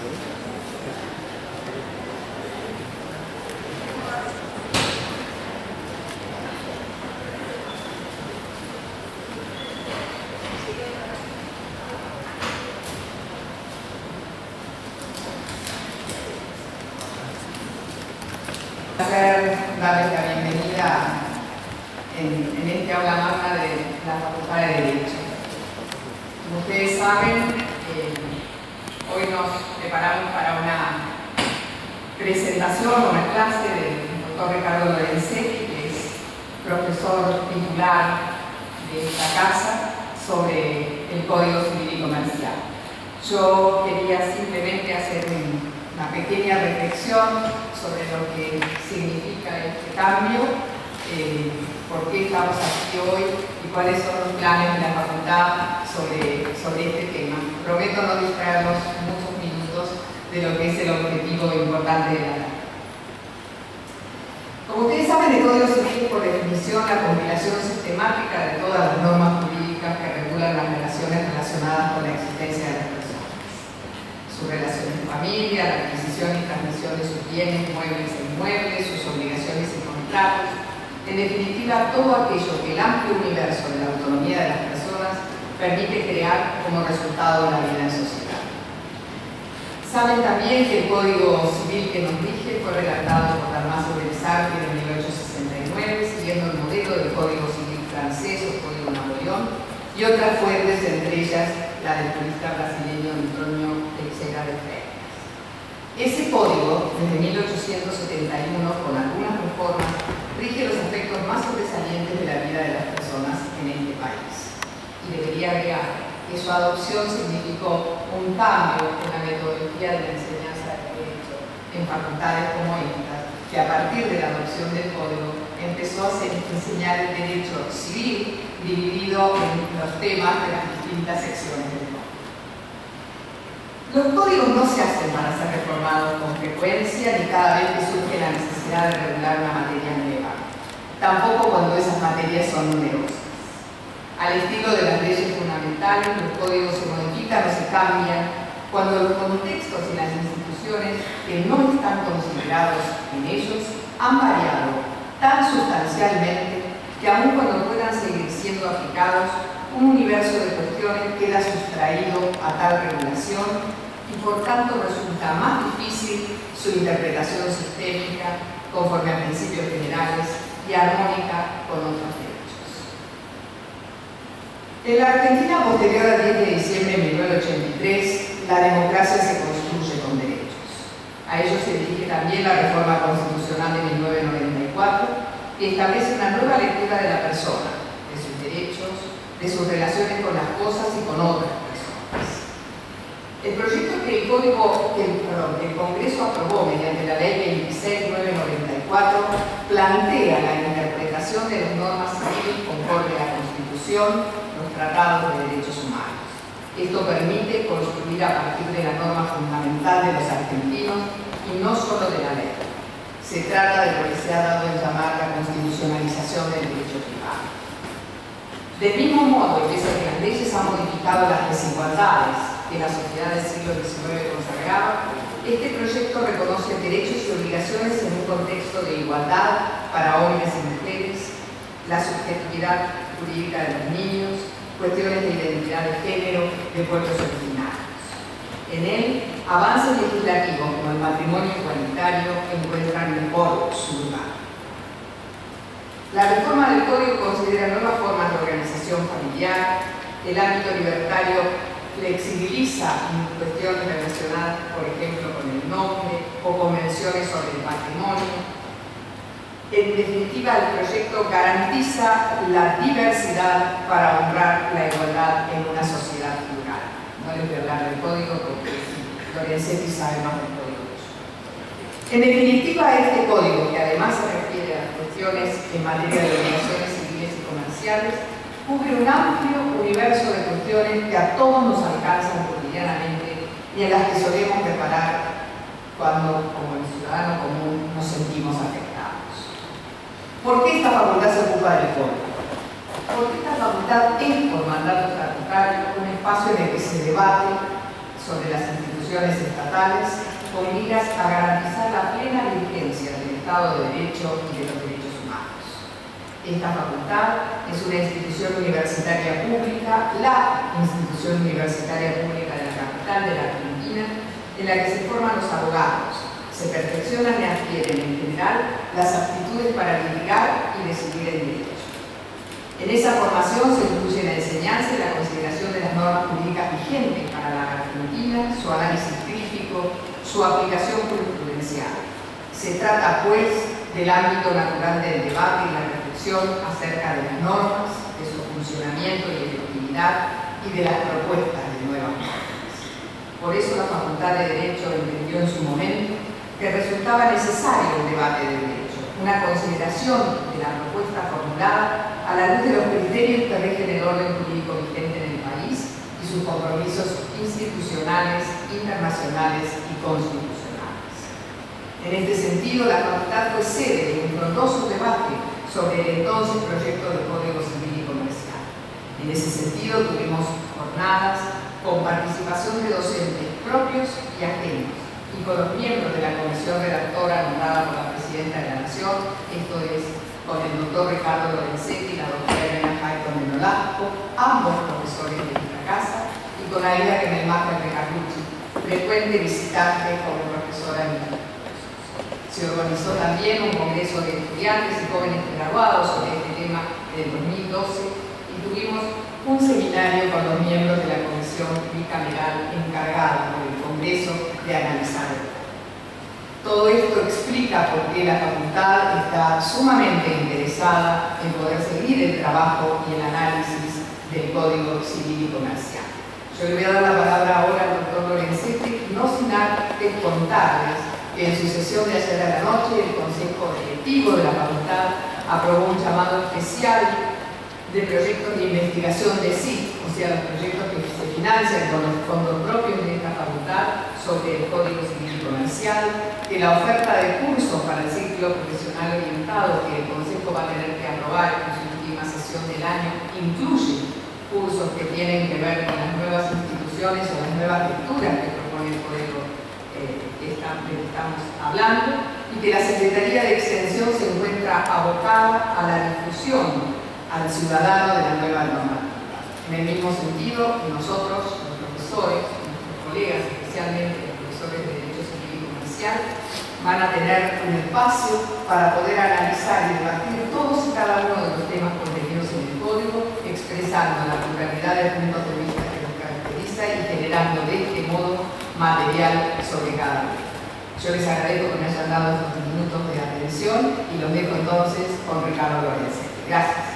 Darles la bienvenida en este aula magna de la Facultad de Derecho. Como ustedes saben, hoy nos preparamos para una presentación, una clase del doctor Ricardo Lorenzetti, que es profesor titular de esta casa, sobre el Código Civil y Comercial. Yo quería simplemente hacer una pequeña reflexión sobre lo que significa este cambio, por qué estamos aquí hoy y cuáles son los planes de la facultad sobre este tema. Prometo no distraernos muchos minutos de lo que es el objetivo importante de la clase. Como ustedes saben, el Código Civil es por definición la compilación sistemática de todas las normas jurídicas que regulan las relaciones relacionadas con la existencia de las personas, sus relaciones de familia, la adquisición y transmisión de sus bienes, muebles e inmuebles, sus obligaciones y contratos, en definitiva todo aquello que el amplio universo de la autonomía de las personas permite crear como resultado de la vida en sociedad. Saben también que el Código Civil que nos rige fue redactado por Dalmacio Belisardi en 1869, siguiendo el modelo del Código Civil francés o Código Napoleón, y otras fuentes, entre ellas la del jurista brasileño Antonio Teixeira de Freitas. Ese código, desde 1871, con algunas reformas, rige los aspectos más sobresalientes de la vida de las personas en este país. Y debería agregar que su adopción significó un cambio en la metodología de la enseñanza del derecho en facultades como esta, que a partir de la adopción del código empezó a enseñar el derecho civil dividido en los temas de las distintas secciones del código. Los códigos no se hacen para ser reformados con frecuencia ni cada vez que surge la necesidad de regular una materia nueva, tampoco cuando esas materias son numerosas. Al estilo de las leyes fundamentales, los códigos se modifican o se cambian cuando los contextos y las instituciones que no están considerados en ellos han variado tan sustancialmente que aun cuando puedan seguir siendo aplicados, un universo de cuestiones queda sustraído a tal regulación y por tanto resulta más difícil su interpretación sistémica conforme a principios generales y armónica con otros derechos. En la Argentina posterior al 10 de diciembre de 1983, la democracia se construye con derechos. A ello se dirige también la reforma constitucional de 1994, que establece una nueva lectura de la persona, de sus derechos, de sus relaciones con las cosas y con otras personas. El proyecto que el Congreso aprobó mediante la Ley 26994 plantea la interpretación de las normas civiles conforme a la Constitución, los tratados de derechos humanos. Esto permite construir a partir de la norma fundamental de los argentinos y no solo de la ley. Se trata de lo que se ha dado en llamar la constitucionalización del derecho privado. Del mismo modo, y pese a que las leyes han modificado las desigualdades que la sociedad del siglo XIX consagraba, este proyecto reconoce derechos y obligaciones en un contexto de igualdad para hombres y mujeres, la subjetividad jurídica de los niños, cuestiones de identidad de género de pueblos originarios. En él, avances legislativos como el matrimonio igualitario encuentran mejor su lugar. La reforma del Código considera nuevas formas de organización familiar, el ámbito libertario flexibiliza cuestiones relacionadas, por ejemplo, con el nombre o con menciones sobre el patrimonio. En definitiva, el proyecto garantiza la diversidad para honrar la igualdad en una sociedad plural. No les voy a hablar del código porque Lorenzetti sabe más del código que yo. En definitiva, este código, que además se refiere a las cuestiones en materia de obligaciones civiles y comerciales, cubre un amplio universo de cuestiones que a todos nos alcanzan cotidianamente y en las que solemos reparar cuando, como el ciudadano común, nos sentimos afectados. ¿Por qué esta facultad se ocupa del código? Porque esta facultad es, por mandato estatutario, un espacio en el que se debate sobre las instituciones instituciones estatales con miras a garantizar la plena vigencia del Estado de Derecho y de los derechos humanos. Esta facultad es una institución universitaria pública, la institución universitaria pública de la capital de la Argentina, en la que se forman los abogados, se perfeccionan y adquieren en general las aptitudes para litigar y decidir en derecho. En esa formación se incluye la enseñanza y la consideración de las normas jurídicas vigentes para la Argentina, su análisis crítico, su aplicación jurisprudencial. Se trata, pues, del ámbito natural del debate y la reflexión acerca de las normas, de su funcionamiento y efectividad y de las propuestas de nuevas normas. Por eso la Facultad de Derecho entendió en su momento que resultaba necesario un debate de derecho, una consideración de la propuesta formulada a la luz de los criterios que rigen el orden jurídico vigente en el país y sus compromisos institucionales, internacionales y constitucionales. En este sentido, la facultad fue sede de un frondoso debate sobre el entonces proyecto de Código Civil y Comercial. En ese sentido, tuvimos jornadas con participación de docentes propios y ajenos, y con los miembros de la comisión redactora nombrada por la Presidenta de la Nación, esto es, con el doctor Ricardo Lorenzetti y la doctora Elena Hayton de Nolasco, ambos profesores de nuestra casa, y con Aida Gemelmacher de Carlucci, frecuente visitante como profesora en los cursos. Se organizó también un congreso de estudiantes y jóvenes graduados sobre este tema en el 2012 y tuvimos un seminario con los miembros de la comisión bicameral encargada por el Congreso de analizar el tema. Todo esto explica por qué la facultad está sumamente interesada en poder seguir el trabajo y el análisis del Código Civil y Comercial. Yo le voy a dar la palabra ahora al doctor Lorenzetti, no sin antes contarles que en su sesión de ayer a la noche el Consejo Directivo de la facultad aprobó un llamado especial de proyectos de investigación de CIT, o sea, los proyectos que se financian con los fondos propios de esta facultad sobre el Código Civil y Comercial, que la oferta de cursos para el ciclo profesional orientado que el Consejo va a tener que aprobar en su última sesión del año incluye cursos que tienen que ver con las nuevas instituciones o las nuevas lecturas que propone el Código que estamos hablando, y que la Secretaría de Extensión se encuentra abocada a la difusión al ciudadano de la nueva normativa. En el mismo sentido, nosotros, los profesores, nuestros colegas, especialmente los profesores de Derecho Civil y Comercial, van a tener un espacio para poder analizar y debatir todos y cada uno de los temas contenidos en el Código, expresando la pluralidad de puntos de vista que nos caracteriza y generando de este modo material sobre cada uno. Yo les agradezco que me hayan dado estos minutos de atención y los dejo entonces con Ricardo Lorenzetti. Gracias.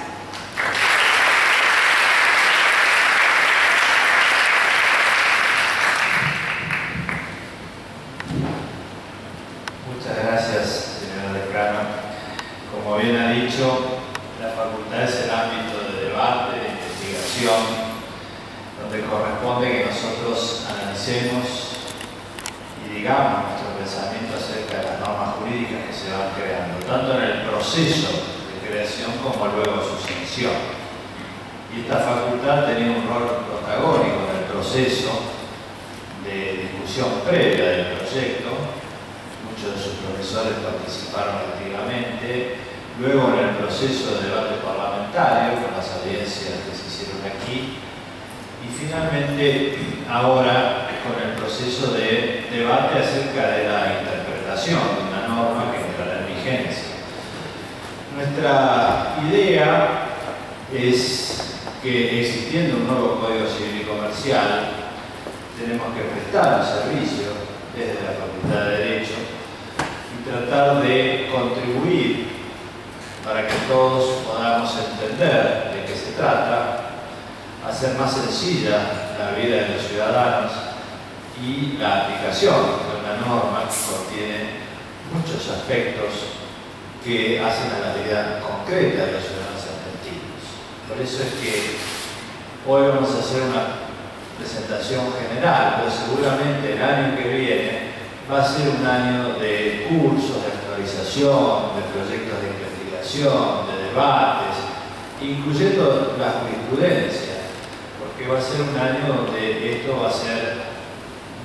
Muchas gracias, señora decana. Como bien ha dicho, la facultad es el ámbito de debate, de investigación, donde corresponde que nosotros analicemos y digamos nuestro pensamiento acerca de las normas jurídicas que se van creando, tanto en el proceso de creación como luego su sanción. Y esta facultad tenía un rol protagónico en el proceso de discusión previa del proyecto. Muchos de sus profesores participaron activamente, luego en el proceso de debate parlamentario, con las audiencias que se hicieron aquí, y finalmente ahora con el proceso de debate acerca de la interpretación de una norma que entrará en vigencia. Nuestra idea es que, existiendo un nuevo Código Civil y Comercial, tenemos que prestar un servicio desde la Facultad de Derecho y tratar de contribuir para que todos podamos entender de qué se trata, hacer más sencilla la vida de los ciudadanos y la aplicación de una norma que contiene muchos aspectos que hacen a la vida concreta de los ciudadanos argentinos. Por eso es que hoy vamos a hacer una presentación general, pero seguramente el año que viene va a ser un año de cursos, de actualización, de proyectos de investigación, de debates, incluyendo la jurisprudencia, porque va a ser un año donde esto va a ser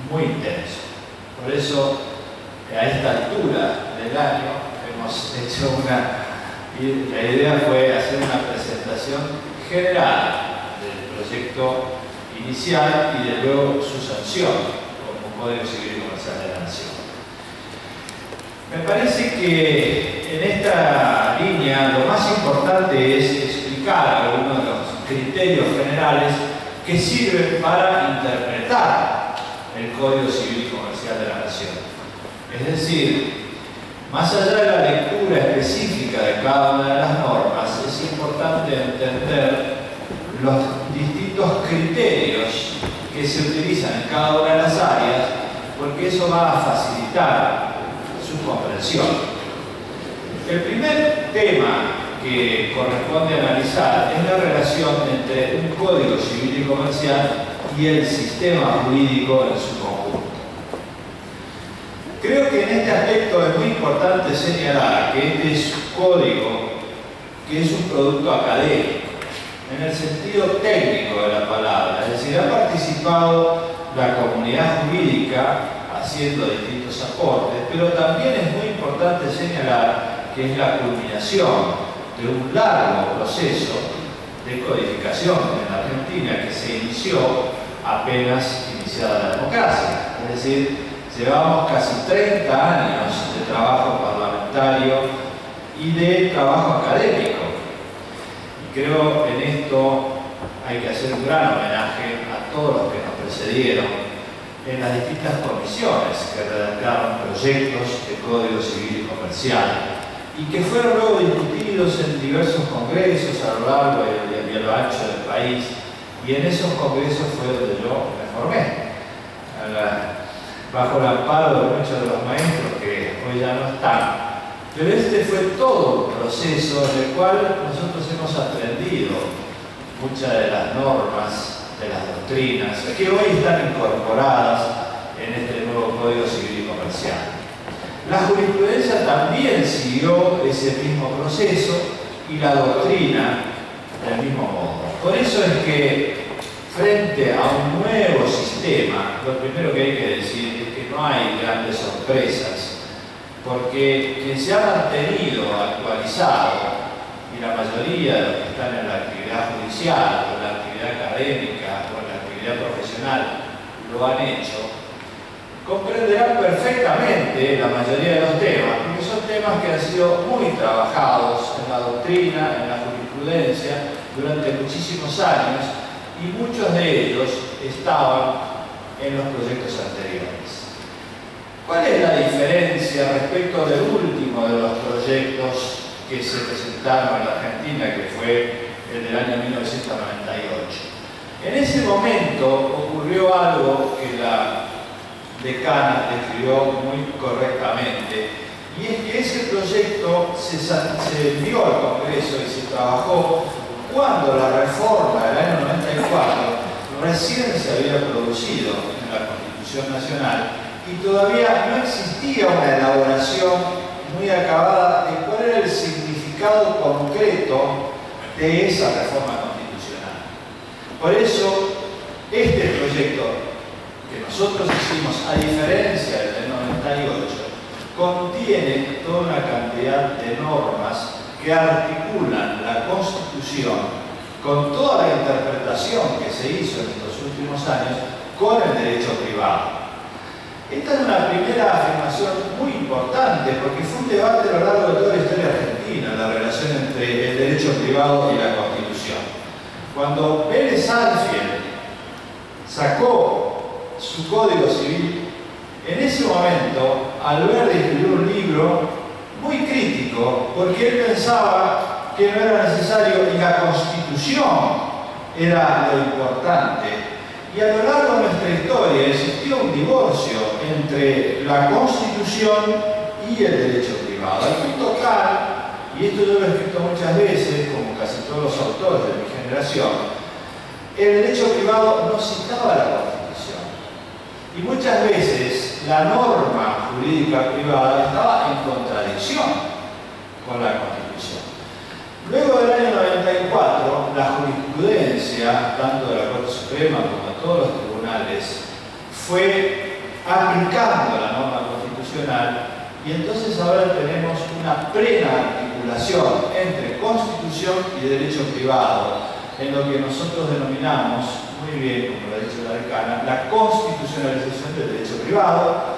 muy intenso. Por eso, a esta altura del año, hemos hecho la idea fue hacer una presentación general del proyecto inicial y de luego su sanción como Código Civil y Comercial de la Nación. Me parece que en esta línea lo más importante es explicar algunos de los criterios generales que sirven para interpretar el Código Civil y Comercial de la Nación. Es decir, más allá de la lectura específica de cada una de las normas, es importante entender los distintos criterios que se utilizan en cada una de las áreas, porque eso va a facilitar su comprensión. El primer tema que corresponde analizar es la relación entre un Código Civil y Comercial y el sistema jurídico en su conjunto. Creo que en este aspecto es muy importante señalar que este es un código que es un producto académico, en el sentido técnico de la palabra, es decir, ha participado la comunidad jurídica haciendo distintos aportes, pero también es muy importante señalar que es la culminación de un largo proceso de codificación en la Argentina que se inició apenas iniciada la democracia. Es decir, llevamos casi 30 años de trabajo parlamentario y de trabajo académico. Y creo que en esto hay que hacer un gran homenaje a todos los que nos precedieron en las distintas comisiones que redactaron proyectos de Código Civil y Comercial y que fueron luego discutidos en diversos congresos a lo largo y a lo ancho del país, y en esos congresos fue donde yo me formé, bajo el amparo de muchos de los maestros que hoy ya no están. Pero este fue todo un proceso en el cual nosotros hemos aprendido muchas de las normas, de las doctrinas, que hoy están incorporadas en este nuevo Código Civil y Comercial. La jurisprudencia también siguió ese mismo proceso y la doctrina del mismo modo. Por eso es que frente a un nuevo sistema, lo primero que hay que decir es que no hay grandes sorpresas, porque quien se ha mantenido actualizado, y la mayoría de los que están en la actividad judicial, o en la actividad académica, o en la actividad profesional, lo han hecho, comprenderán perfectamente la mayoría de los temas, porque son temas que han sido muy trabajados en la doctrina, en la jurisprudencia, durante muchísimos años, y muchos de ellos estaban en los proyectos anteriores. ¿Cuál es la diferencia respecto del último de los proyectos que se presentaron en la Argentina, que fue el del año 1998? En ese momento ocurrió algo que la decana describió muy correctamente, y es que ese proyecto se envió al Congreso y se trabajó cuando la reforma del año 94 recién se había producido en la Constitución Nacional y todavía no existía una elaboración muy acabada de cuál era el significado concreto de esa reforma constitucional. Por eso, este proyecto que nosotros hicimos, a diferencia del 98, contiene toda una cantidad de normas que articulan la Constitución con toda la interpretación que se hizo en estos últimos años con el derecho privado. Esta es una primera afirmación muy importante porque fue un debate a lo largo de toda la historia argentina, la relación entre el derecho privado y la Constitución. Cuando Vélez Sarsfield sacó su Código Civil, en ese momento Alberti escribió un libro muy crítico porque él pensaba que no era necesario y la Constitución era lo importante. Y a lo largo de nuestra historia existió un divorcio entre la Constitución y el derecho privado. Al punto tal, y esto yo lo he escrito muchas veces, como casi todos los autores de mi generación, el derecho privado no citaba la Constitución. Y muchas veces la norma jurídica privada estaba en contradicción con la Constitución. Luego del año 94, la jurisprudencia, tanto de la Corte Suprema como de todos los tribunales, fue aplicando la norma constitucional, y entonces ahora tenemos una plena articulación entre Constitución y derecho privado, en lo que nosotros denominamos, muy bien, como lo ha dicho la decana, la constitucionalización del derecho privado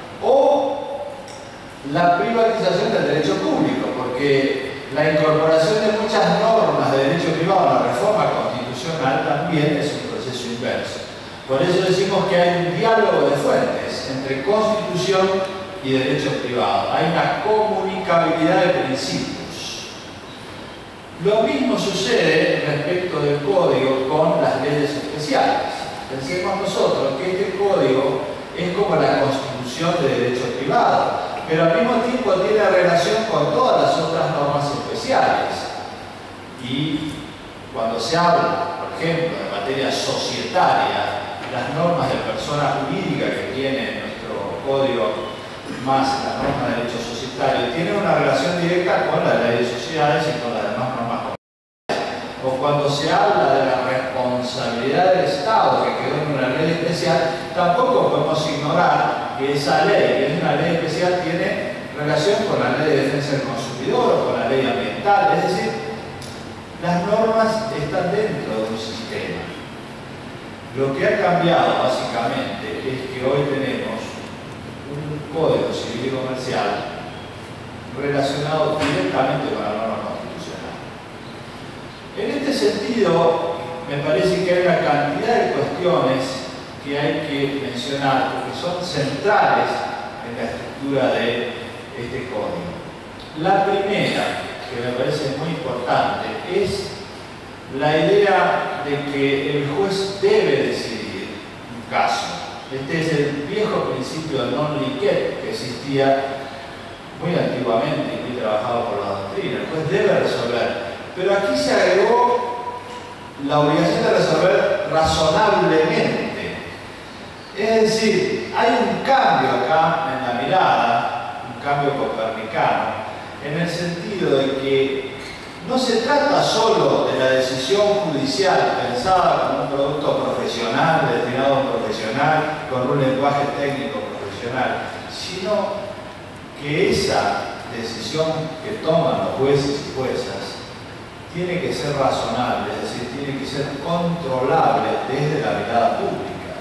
o la privatización del derecho público, porque la incorporación de muchas normas de derecho privado a la reforma constitucional también es un proceso inverso. Por eso decimos que hay un diálogo de fuentes entre Constitución y derechos privados. Hay una comunicabilidad de principios. Lo mismo sucede respecto del código con las leyes especiales. Pensemos nosotros que este código es como la constitución de derecho privado, pero al mismo tiempo tiene relación con todas las otras normas especiales. Y cuando se habla, por ejemplo, de materia societaria, las normas de persona jurídica que tiene nuestro código más la norma de derecho societario tienen una relación directa con la ley de sociedades y con las demás normas comunitarias. O cuando se habla de la responsabilidad del Estado que quedó en una ley especial, tampoco podemos ignorar que esa ley, que es una ley especial, tiene relación con la ley de defensa del consumidor o con la ley ambiental. Es decir, las normas están dentro de un sistema. Lo que ha cambiado básicamente es que hoy tenemos un código civil y comercial relacionado directamente con la norma constitucional. En este sentido, me parece que hay una cantidad de cuestiones que hay que mencionar porque son centrales en la estructura de este código. La primera, que me parece muy importante, es la idea de que el juez debe decidir un caso. Este es el viejo principio de non liquet que existía muy antiguamente y muy trabajado por la doctrina. El juez debe resolver. Pero aquí se agregó la obligación de resolver razonablemente. Es decir, hay un cambio acá en la mirada, un cambio copernicano, en el sentido de que no se trata solo de la decisión judicial pensada como un producto profesional, destinado a un profesional, con un lenguaje técnico profesional, sino que esa decisión que toman los jueces y juezas tiene que ser razonable, es decir, tiene que ser controlable desde la mirada pública.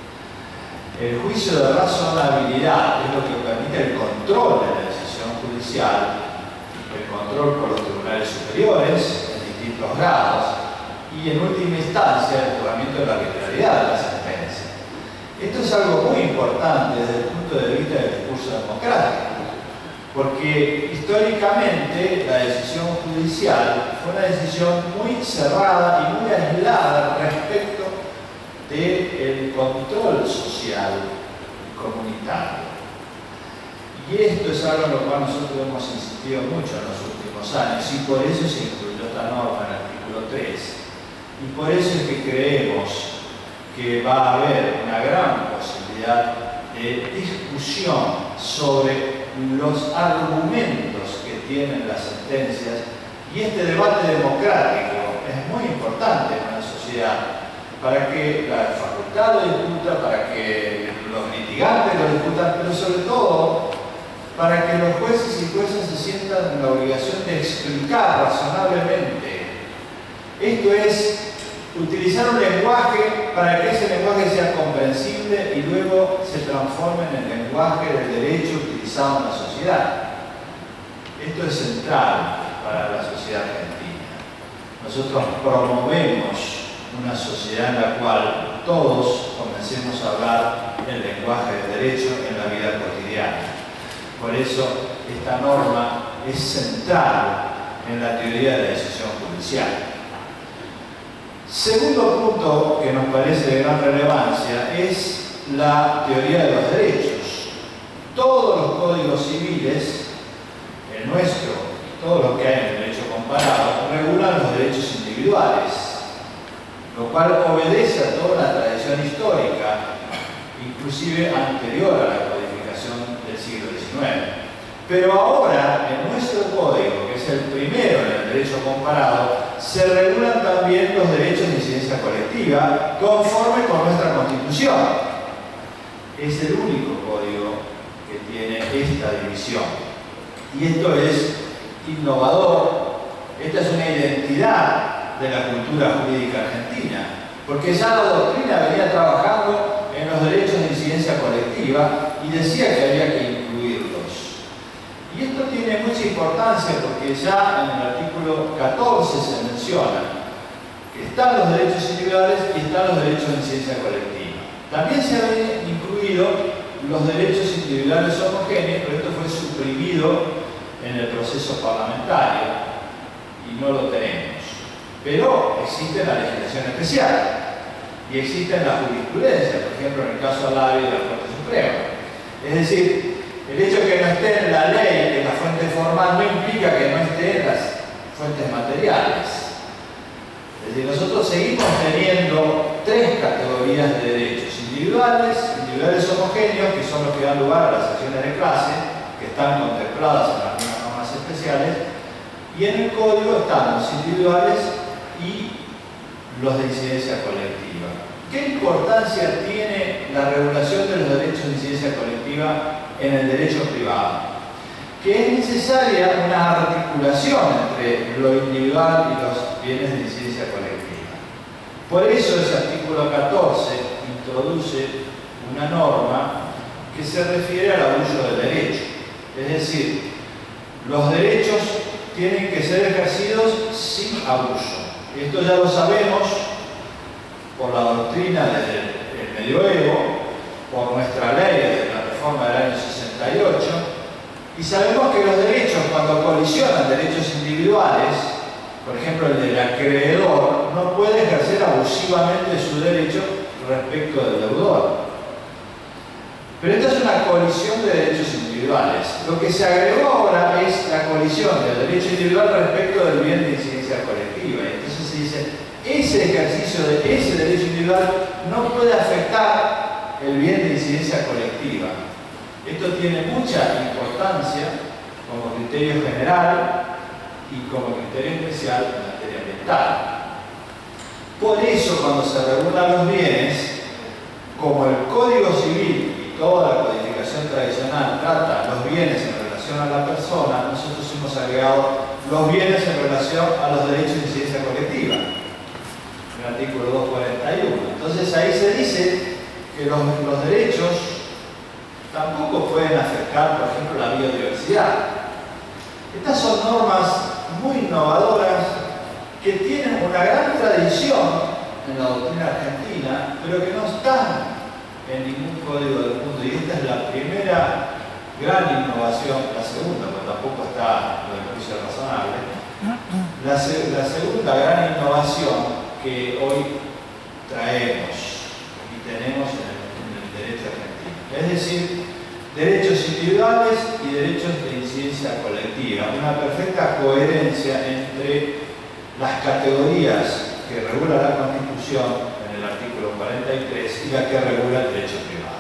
El juicio de razonabilidad es lo que permite el control de la decisión judicial, el control por los tribunales superiores en distintos grados y en última instancia el juzgamiento de la arbitrariedad de la sentencia. Esto es algo muy importante desde el punto de vista del discurso democrático, porque históricamente la decisión judicial fue una decisión muy cerrada y muy aislada respecto del control social y comunitario. Y esto es algo en lo cual nosotros hemos insistido mucho en los últimos años y por eso se incluyó esta norma en el artículo 3. Y por eso es que creemos que va a haber una gran posibilidad de discusión sobre los argumentos que tienen las sentencias, y este debate democrático es muy importante en una sociedad para que la facultad lo discuta, para que los litigantes lo discutan, pero sobre todo para que los jueces y juezas se sientan en la obligación de explicar razonablemente. Esto es utilizar un lenguaje para que ese lenguaje sea comprensible y luego se transforme en el lenguaje del derecho utilizado en la sociedad. Esto es central para la sociedad argentina. Nosotros promovemos una sociedad en la cual todos comencemos a hablar el lenguaje del derecho en la vida cotidiana. Por eso esta norma es central en la teoría de la decisión judicial. Segundo punto que nos parece de gran relevancia es la teoría de los derechos. Todos los códigos civiles, el nuestro, todos los que hay en el derecho comparado, regulan los derechos individuales, lo cual obedece a toda una tradición histórica, inclusive anterior a la codificación del siglo XIX. Pero ahora, en nuestro código, que es el primero en el derecho comparado, se regulan también los derechos de incidencia colectiva conforme con nuestra Constitución. es el único código que tiene esta división. Y esto es innovador, esta es una identidad de la cultura jurídica argentina, porque ya la doctrina venía trabajando en los derechos de incidencia colectiva y decía que había que incluirlos. Y esto tiene mucha importancia porque ya en el artículo 14 se menciona que están los derechos individuales y están los derechos de incidencia colectiva. También se habían incluido los derechos individuales homogéneos, pero esto fue suprimido en el proceso parlamentario y no lo tenemos. Pero existe la legislación especial y existe la jurisprudencia, por ejemplo en el caso Alario de la Corte Suprema. Es decir, el hecho de que no esté en la ley, que en la fuente formal, no implica que no esté en las fuentes materiales. Es decir, nosotros seguimos teniendo tres categorías de derechos: individuales, individuales homogéneos, que son los que dan lugar a las acciones de clase, que están contempladas en algunas normas especiales, y en el código están los individuales y los de incidencia colectiva. ¿Qué importancia tiene la regulación de los derechos de incidencia colectiva en el derecho privado? Que es necesaria una articulación entre lo individual y los bienes de incidencia colectiva. Por eso ese artículo 14 introduce una norma que se refiere al abuso del derecho. Es decir, los derechos tienen que ser ejercidos sin abuso. Esto ya lo sabemos por la doctrina del medioevo, por nuestra ley de la reforma del año 68, y sabemos que los derechos, cuando colisionan derechos individuales, por ejemplo el del acreedor, no puede ejercer abusivamente su derecho respecto del deudor. Pero esta es una colisión de derechos individuales. Lo que se agregó ahora es la colisión del derecho individual respecto del bien de incidencia colectiva. Entonces se dice, ese ejercicio de ese derecho individual no puede afectar el bien de incidencia colectiva. Esto tiene mucha importancia como criterio general y como criterio especial en materia ambiental. Por eso, cuando se regulan los bienes, como el Código Civil y toda la codificación tradicional trata los bienes en relación a la persona, nosotros hemos agregado los bienes en relación a los derechos de incidencia colectiva, en el artículo 241. Entonces ahí se dice que los derechos tampoco pueden afectar, por ejemplo, la biodiversidad. Estas son normas muy innovadoras que tienen una gran tradición en la doctrina argentina, pero que no están en ningún código del mundo. Y esta es la primera gran innovación, la segunda, porque tampoco está lo del juicio razonable, la segunda gran innovación que hoy traemos y tenemos en el derecho argentino. Es decir, derechos individuales y derechos de incidencia colectiva. Una perfecta coherencia entre las categorías que regula la Constitución en el artículo 43 y la que regula el derecho privado.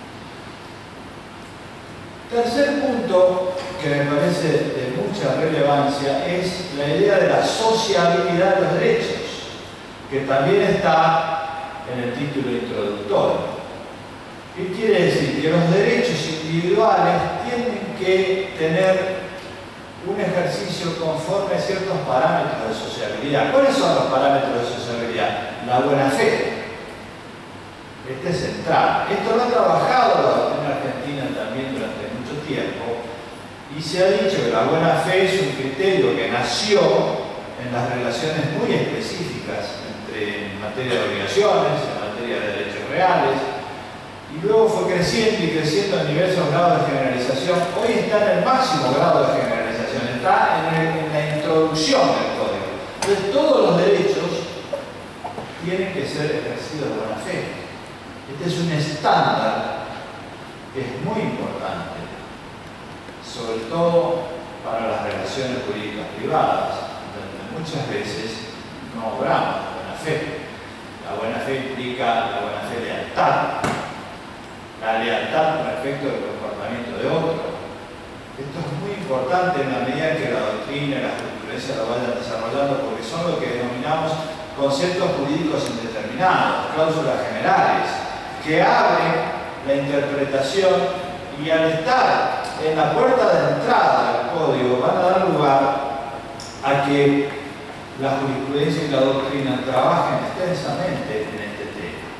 Tercer punto que me parece de mucha relevancia es la idea de la sociabilidad de los derechos, que también está en el título introductorio. ¿Qué quiere decir? Que los derechos individuales tienen que tener un ejercicio conforme a ciertos parámetros de sociabilidad. ¿Cuáles son los parámetros de sociabilidad? La buena fe. Este es central. Esto lo ha trabajado la doctrina argentina también durante mucho tiempo y se ha dicho que la buena fe es un criterio que nació en las relaciones muy específicas en materia de obligaciones, en materia de derechos reales, y luego fue creciendo y creciendo en diversos grados de generalización. Hoy está en el máximo grado de generalización, está en la introducción del código. Entonces todos los derechos tienen que ser ejercidos de buena fe. Este es un estándar que es muy importante, sobre todo para las relaciones jurídicas privadas, donde muchas veces no obramos de buena fe. La buena fe implica la buena fe lealtad, la lealtad respecto del comportamiento de otro. Esto es muy importante en la medida que la doctrina y la jurisprudencia lo vayan desarrollando, porque son lo que denominamos conceptos jurídicos indeterminados, cláusulas generales, que abren la interpretación y al estar en la puerta de entrada del código van a dar lugar a que la jurisprudencia y la doctrina trabajen extensamente en este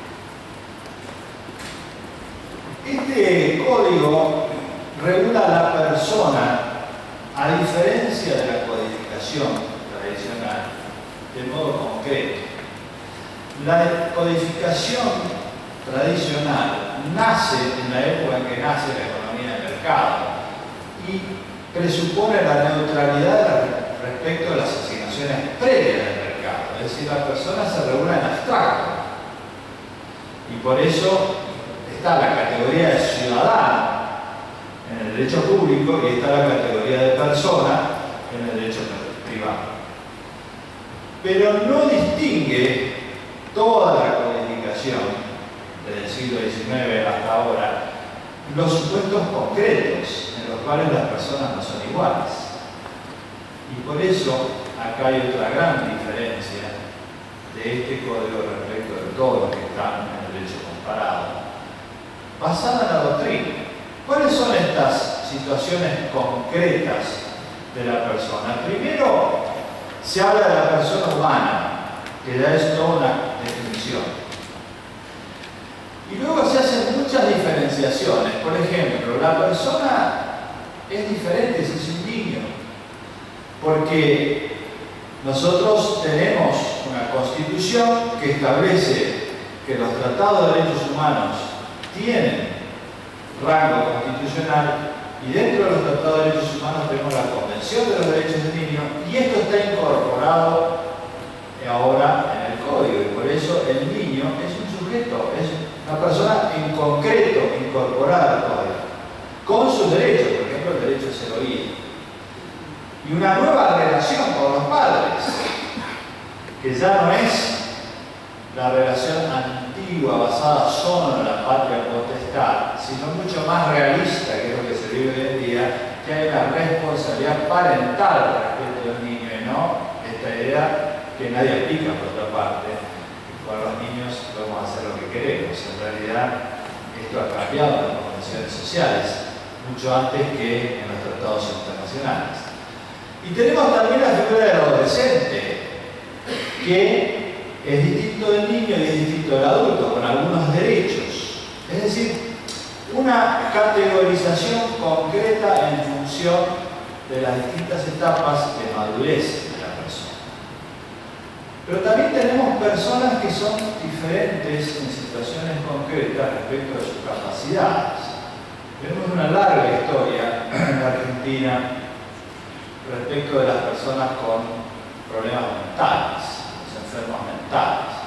tema. Este código regula a la persona, a diferencia de la codificación tradicional, de modo concreto. La codificación tradicional nace en la época en que nace la economía de mercado y presupone la neutralidad respecto de las asignaciones previas del mercado. Es decir, la persona se regula en abstracto. Y por eso está la categoría de ciudadano en el derecho público y está la categoría de persona en el derecho privado. Pero no distingue toda la codificación desde el siglo XIX hasta ahora los supuestos concretos en los cuales las personas no son iguales. Y por eso acá hay otra gran diferencia de este código respecto de todos los que están en el derecho comparado, basada en la doctrina. ¿Cuáles son estas situaciones concretas de la persona? Primero, se habla de la persona humana, que ya es toda una definición. Y luego se hacen muchas diferenciaciones. Por ejemplo, la persona es diferente si es un niño, porque nosotros tenemos una constitución que establece que los tratados de derechos humanos tienen rango constitucional y dentro de los tratados de derechos humanos tenemos la Convención de los Derechos del Niño y esto está incorporado ahora en el código y por eso el niño es un sujeto, es una persona en concreto incorporada al código, con sus derechos, por ejemplo el derecho a ser oído. Y una nueva relación con los padres, que ya no es la relación antigua basada solo en la patria potestad, sino mucho más realista, que es lo que se vive hoy en día, que hay una responsabilidad parental respecto del niño y no esta idea que nadie aplica por otra parte. Con los niños podemos hacer lo que queremos. En realidad, esto ha cambiado en las convenciones sociales, mucho antes que en los tratados internacionales. Y tenemos también la figura del adolescente, que es distinto del niño y es distinto del adulto, con algunos derechos. Es decir, una categorización concreta en función de las distintas etapas de madurez de la persona. Pero también tenemos personas que son diferentes en situaciones concretas respecto de sus capacidades. Tenemos una larga historia en la Argentina respecto de las personas con problemas mentales, los enfermos mentales,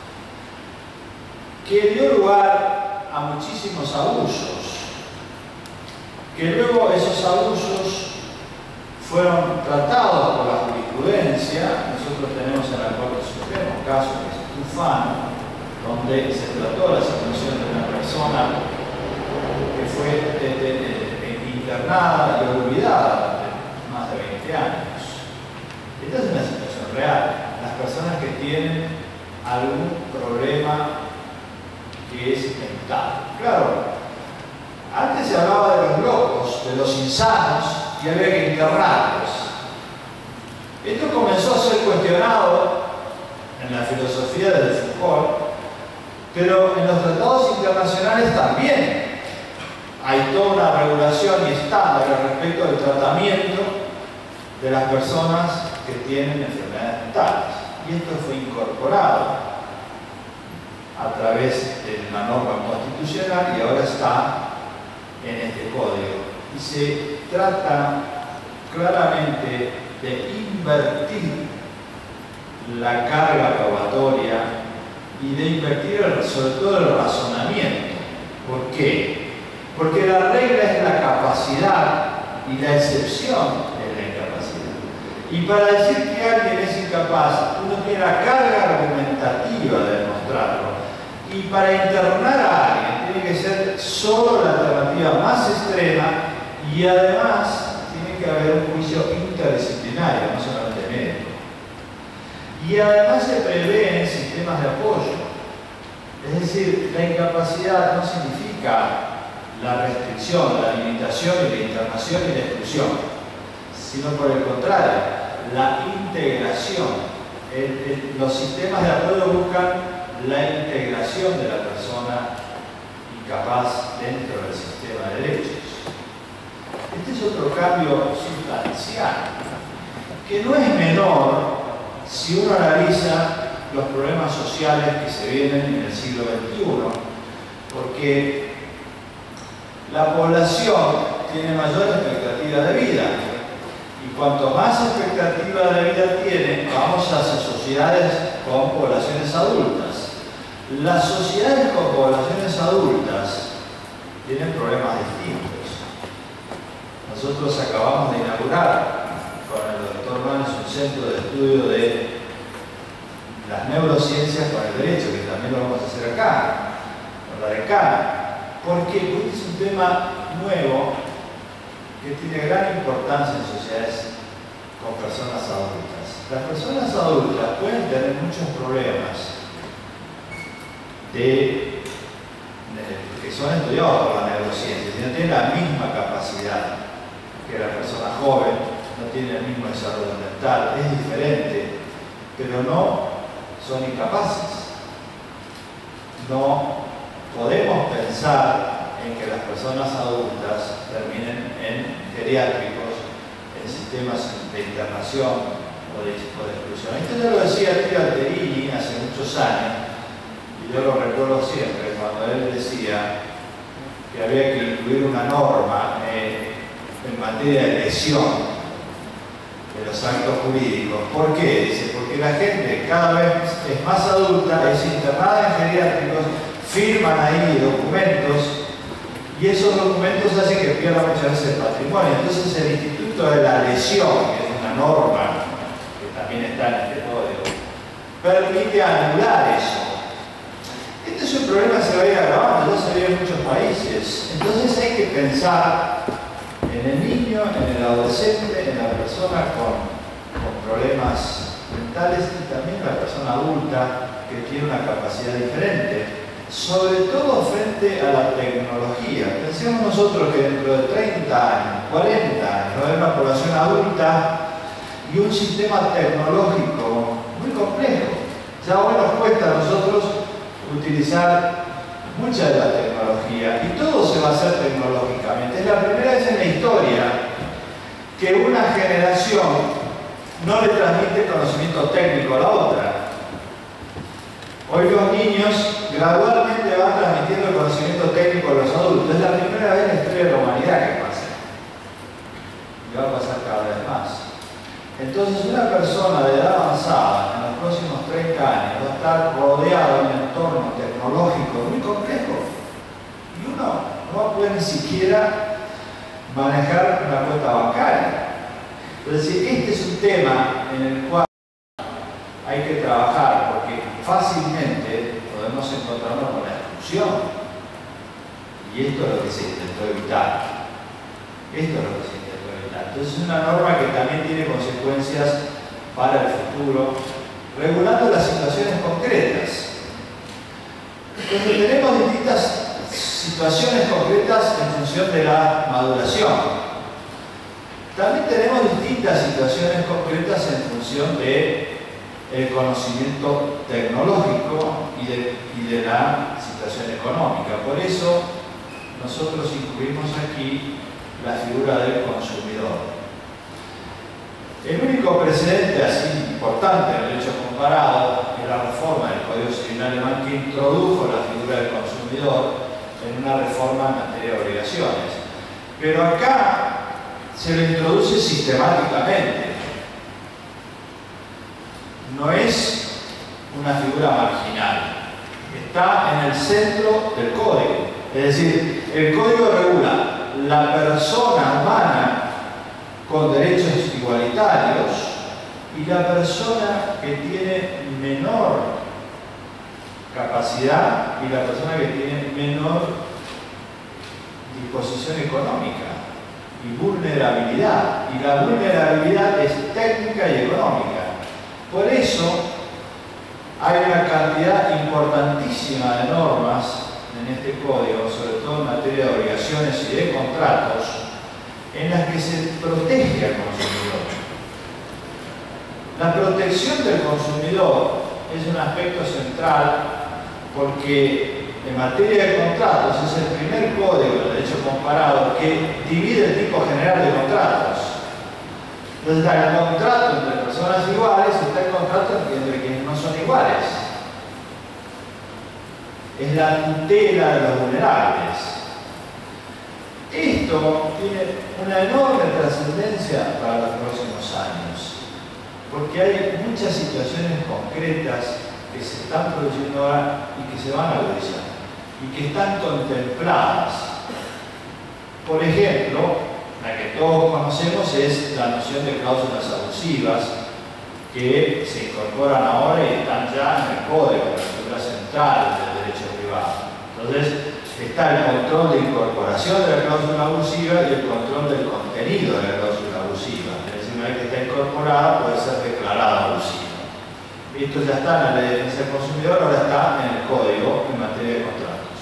que dio lugar a muchísimos abusos, que luego esos abusos fueron tratados por la jurisprudencia. Nosotros tenemos en la Corte Suprema un caso que es Tufano, donde se trató la situación de una persona que fue internada y olvidada durante más de 20 años. Esta es una situación real. Las personas que tienen algún problema que es mental. Claro, antes se hablaba de los locos, de los insanos, y había que internarlos. Esto comenzó a ser cuestionado en la filosofía de Foucault, pero en los tratados internacionales también hay toda una regulación y estándar respecto del tratamiento de las personas que tienen enfermedades mentales. Y esto fue incorporado a través de una norma constitucional y ahora está en este código. Y se trata claramente de invertir la carga probatoria y de invertir sobre todo el razonamiento. ¿Por qué? Porque la regla es la capacidad y la excepción es la incapacidad. Y para decir que alguien es incapaz, uno tiene la carga argumentativa de demostrarlo. Y para internar a alguien tiene que ser solo la alternativa más extrema y además tiene que haber un juicio interdisciplinario, no solamente médico. Y además se prevén sistemas de apoyo. Es decir, la incapacidad no significa la restricción, la limitación y la internación y la exclusión, sino por el contrario, la integración. Los sistemas de apoyo buscan la integración de la persona incapaz dentro del sistema de derechos. Este es otro cambio sustancial, que no es menor si uno analiza los problemas sociales que se vienen en el siglo XXI, porque la población tiene mayor expectativa de vida, y cuanto más expectativa de vida tiene, vamos hacia sociedades con poblaciones adultas. Las sociedades con poblaciones adultas tienen problemas distintos. Nosotros acabamos de inaugurar con el doctor Manes un centro de estudio de las neurociencias para el derecho, que también lo vamos a hacer acá, con la decana. ¿Por qué? Porque es un tema nuevo que tiene gran importancia en sociedades con personas adultas. Las personas adultas pueden tener muchos problemas que son estudiados por la neurociencia, si no tienen la misma capacidad que la persona joven, no tiene el mismo desarrollo mental, es diferente, pero no son incapaces. No podemos pensar en que las personas adultas terminen en geriátricos, en sistemas de internación o de exclusión. Esto ya lo decía el tío Alterini hace muchos años, y yo lo recuerdo siempre cuando él decía que había que incluir una norma en materia de lesión de los actos jurídicos. ¿Por qué? Dice, porque la gente cada vez es más adulta, es internada en geriátricos, firman ahí documentos, y esos documentos hacen que pierdan muchas veces el patrimonio. Entonces el Instituto de la Lesión, que es una norma que también está en este código, permite anular eso. Este es un problema que se va a ir agravando, ya se ve en muchos países. Entonces hay que pensar en el niño, en el adolescente, en la persona con problemas mentales y también en la persona adulta que tiene una capacidad diferente, sobre todo frente a la tecnología. Pensemos nosotros que dentro de 30 años, 40 años, va a haber una población adulta y un sistema tecnológico muy complejo. Ya hoy nos cuesta a nosotros utilizar mucha de la tecnología, y todo se va a hacer tecnológicamente. Es la primera vez en la historia que una generación no le transmite conocimiento técnico a la otra. Hoy los niños gradualmente van transmitiendo el conocimiento técnico a los adultos. Es la primera vez en la historia de la humanidad que pasa. Y va a pasar cada vez más. Entonces una persona de edad avanzada en los próximos 30 años va a estar rodeado de un entorno tecnológico muy complejo, y uno no va a poder ni siquiera manejar una cuenta bancaria. Es decir, este es un tema en el cual hay que trabajar, porque fácilmente podemos encontrarnos con la exclusión, y esto es lo que se intentó evitar. Esto es lo que se intentó evitar. Entonces es una norma que también tiene consecuencias para el futuro, regulando las situaciones concretas. Entonces tenemos distintas situaciones concretas en función de la maduración. También tenemos distintas situaciones concretas en función del conocimiento tecnológico y de la situación económica. Por eso nosotros incluimos aquí la figura del consumidor. El único precedente así importante en el derecho comparado es la reforma del Código Civil alemán, que introdujo la figura del consumidor en una reforma en materia de obligaciones. Pero acá se lo introduce sistemáticamente. No es una figura marginal. Está en el centro del código. Es decir, el código regula la persona humana con derechos igualitarios y la persona que tiene menor capacidad y la persona que tiene menor disposición económica y vulnerabilidad. Y la vulnerabilidad es técnica y económica. Por eso, hay una cantidad importantísima de normas en este código, sobre todo en materia de obligaciones y de contratos, en las que se protege al consumidor. La protección del consumidor es un aspecto central porque en materia de contratos es el primer código de derecho comparado que divide el tipo general de contratos. Entonces está el contrato entre personas iguales y está el contrato entre quienes no son iguales. Es la tutela de los vulnerables. Esto tiene una enorme trascendencia para los próximos años, porque hay muchas situaciones concretas que se están produciendo ahora y que se van a agudizar y que están contempladas. Por ejemplo, la que todos conocemos es la noción de cláusulas abusivas que se incorporan ahora y están ya en el código, en la estructura central del derecho privado. Entonces, está el control de incorporación de la cláusula abusiva y el control del contenido de la cláusula abusiva. Es decir, una vez que está incorporada puede ser declarada abusiva. Esto ya está en la ley de defensa del consumidor, ahora está en el código en materia de contratos.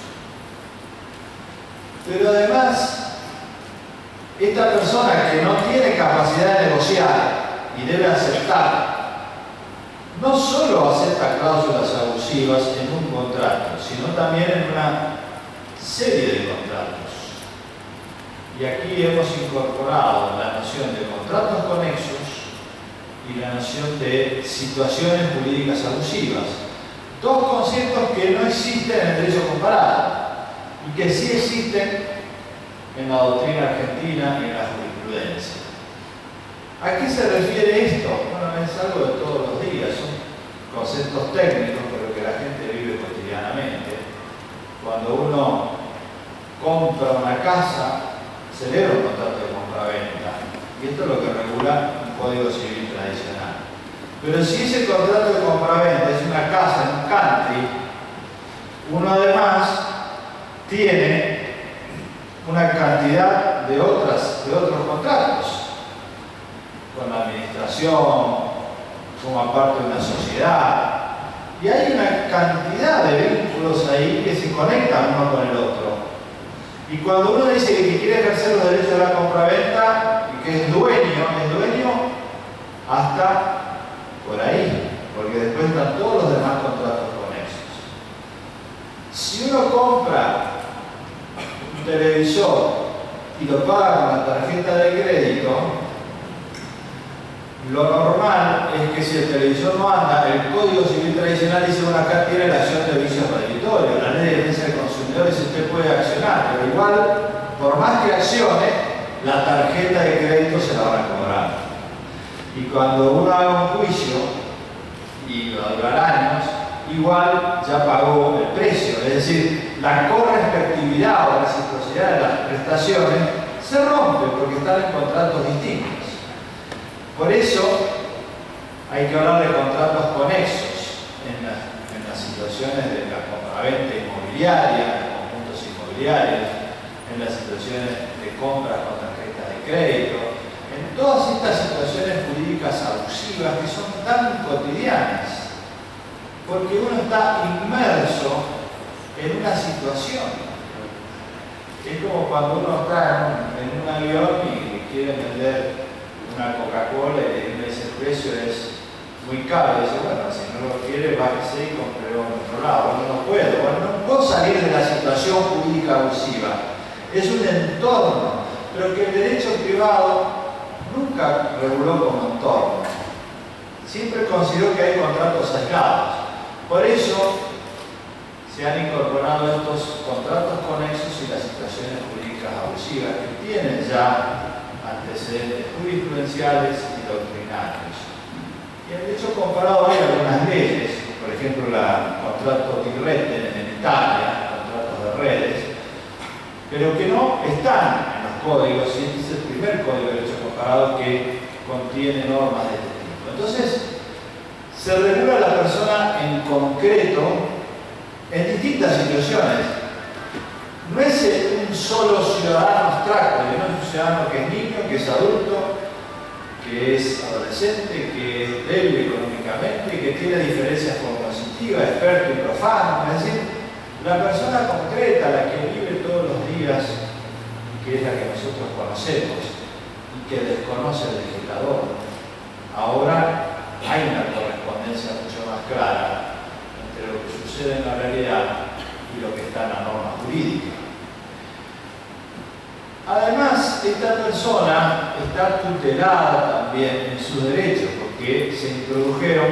Pero además, esta persona que no tiene capacidad de negociar y debe aceptar, no solo acepta cláusulas abusivas en un contrato, sino también en una serie de contratos. Y aquí hemos incorporado la noción de contratos conexos y la noción de situaciones jurídicas abusivas. Dos conceptos que no existen en el derecho comparado y que sí existen en la doctrina argentina y en la jurisprudencia. ¿A qué se refiere esto? Bueno, es algo de todos los días, son conceptos técnicos, pero que la gente vive cotidianamente. Cuando uno compra una casa, celebra un contrato de compra-venta. Y esto es lo que regula un código civil tradicional. Pero si ese contrato de compra-venta es una casa en un country, uno además tiene una cantidad de otros contratos con la administración, como parte de una sociedad, y hay una cantidad de vínculos ahí que se conectan uno con el otro. Y cuando uno dice que quiere ejercer los derechos de la compraventa y que es dueño hasta por ahí, porque después están todos los demás contratos conexos. Si uno compra un televisor y lo paga con la tarjeta de crédito, lo normal es que si el televisor no anda, el Código Civil tradicional dice, bueno, acá tiene la acción de vicio reditorio, la ley de defensa del consumidor dice usted puede accionar, pero igual, por más que accione, la tarjeta de crédito se la van a cobrar. Y cuando uno haga un juicio, y va a durar años, igual ya pagó el precio, es decir, la correspectividad o reciprocidad de las prestaciones se rompe porque están en contratos distintos. Por eso hay que hablar de contratos conexos en las situaciones de la compraventa inmobiliaria, de conjuntos inmobiliarios, en las situaciones de compras con tarjetas de crédito, en todas estas situaciones jurídicas abusivas que son tan cotidianas, porque uno está inmerso en una situación. Es como cuando uno está en un avión y quiere vender una Coca-Cola y le dice el precio es muy caro, y dice, bueno, si no lo quiere, bájese y cómprelo en otro lado. Bueno, no puedo, no puedo salir de la situación jurídica abusiva. Es un entorno, pero que el derecho privado nunca reguló como entorno. Siempre consideró que hay contratos aislados. Por eso se han incorporado estos contratos conexos y las situaciones jurídicas abusivas que tienen ya antecedentes jurisprudenciales y doctrinarios. Y en el derecho comparado hay algunas leyes, por ejemplo, el contrato di rete en Italia, contratos de redes, pero que no están en los códigos, y este es el primer código de derecho comparado que contiene normas de este tipo. Entonces, se regula a la persona en concreto en distintas situaciones. No es un solo ciudadano abstracto, no es un ciudadano que es niño, que es adulto, que es adolescente, que es débil económicamente y que tiene diferencias con los investiga, experto y profano, es decir, la persona concreta, la que vive todos los días, que es la que nosotros conocemos y que desconoce el legislador. Ahora hay una correspondencia mucho más clara entre lo que sucede en la realidad y lo que está en la norma jurídica. Además, esta persona está tutelada también en sus derechos, porque se introdujeron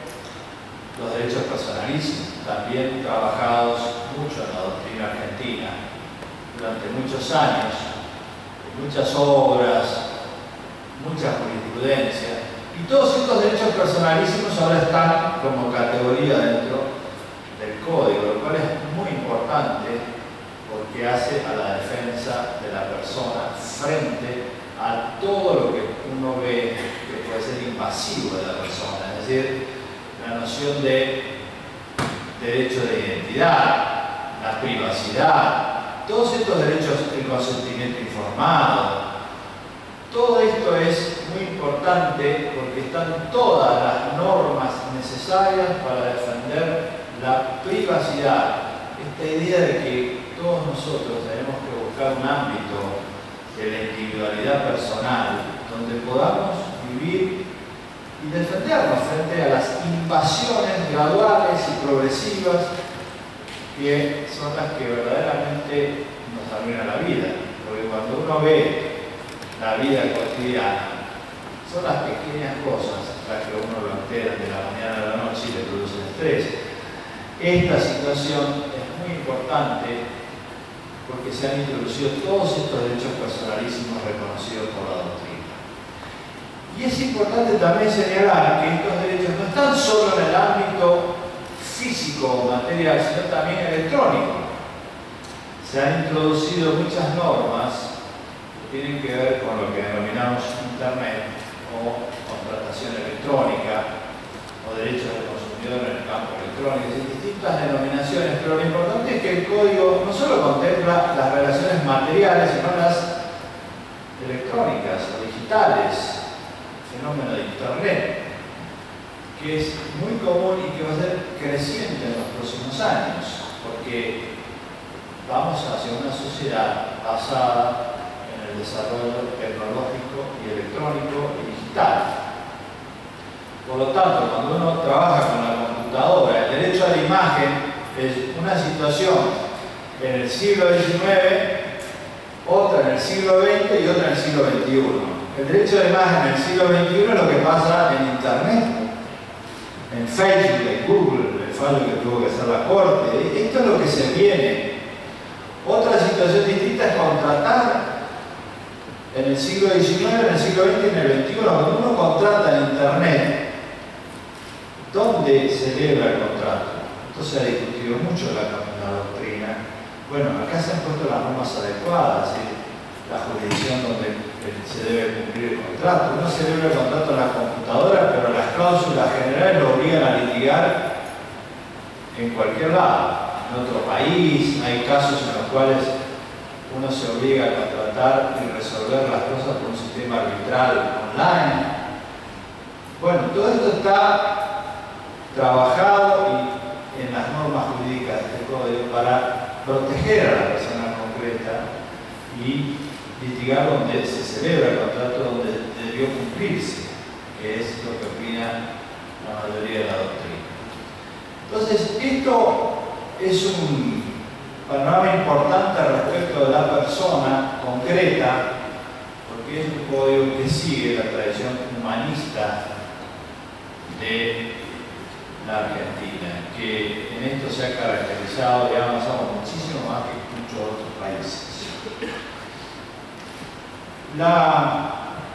los derechos personalísimos, también trabajados mucho en la doctrina argentina durante muchos años, muchas obras, mucha jurisprudencia, y todos estos derechos personalísimos ahora están como categoría dentro del código, lo cual es muy importante porque hace a la defensa de la persona frente a todo lo que uno ve que puede ser invasivo de la persona, es decir, la noción de derecho de identidad, la privacidad, todos estos derechos, el consentimiento informado. Todo esto es muy importante porque están todas las normas necesarias para defender la privacidad. Esta idea de que todos nosotros tenemos que buscar un ámbito de la individualidad personal donde podamos vivir y defendernos frente a las invasiones graduales y progresivas que son las que verdaderamente nos arruinan la vida. Porque cuando uno ve la vida cotidiana, son las pequeñas cosas las que uno lo alteran de la mañana a la noche y le producen estrés. Esta situación es muy importante porque se han introducido todos estos derechos personalísimos reconocidos por la doctrina. Y es importante también señalar que estos derechos no están solo en el ámbito físico o material, sino también electrónico. Se han introducido muchas normas que tienen que ver con lo que denominamos Internet o contratación electrónica o derechos del consumidor en el campo electrónico, hay distintas denominaciones, pero lo importante es que el código no solo contempla las relaciones materiales, sino las electrónicas o digitales, fenómeno de Internet, que es muy común y que va a ser creciente en los próximos años, porque vamos hacia una sociedad basada en el desarrollo tecnológico y electrónico y digital. Por lo tanto, cuando uno trabaja con la computadora, el derecho a la imagen es una situación en el siglo XIX, otra en el siglo XX y otra en el siglo XXI. El derecho a la imagen en el siglo XXI es lo que pasa en Internet, en Facebook, en Google, el fallo que tuvo que hacer la Corte. Esto es lo que se viene. Otra situación distinta es contratar en el siglo XIX, en el siglo XX y en el XXI. Cuando uno contrata en Internet, ¿dónde se celebra el contrato? Esto se ha discutido mucho en la doctrina. Bueno, acá se han puesto las normas adecuadas, ¿sí? La jurisdicción donde se debe cumplir el contrato. Uno celebra el contrato en la computadora, pero las cláusulas generales lo obligan a litigar en cualquier lado. En otro país hay casos en los cuales uno se obliga a contratar y resolver las cosas por un sistema arbitral online. Bueno, todo esto está trabajado en las normas jurídicas de este código para proteger a la persona concreta y litigar donde se celebra el contrato, donde debió cumplirse, que es lo que opina la mayoría de la doctrina. Entonces, esto es un panorama importante respecto de la persona concreta, porque es un código que sigue la tradición humanista de la Argentina, que en esto se ha caracterizado y ha avanzado muchísimo más que muchos otros países. La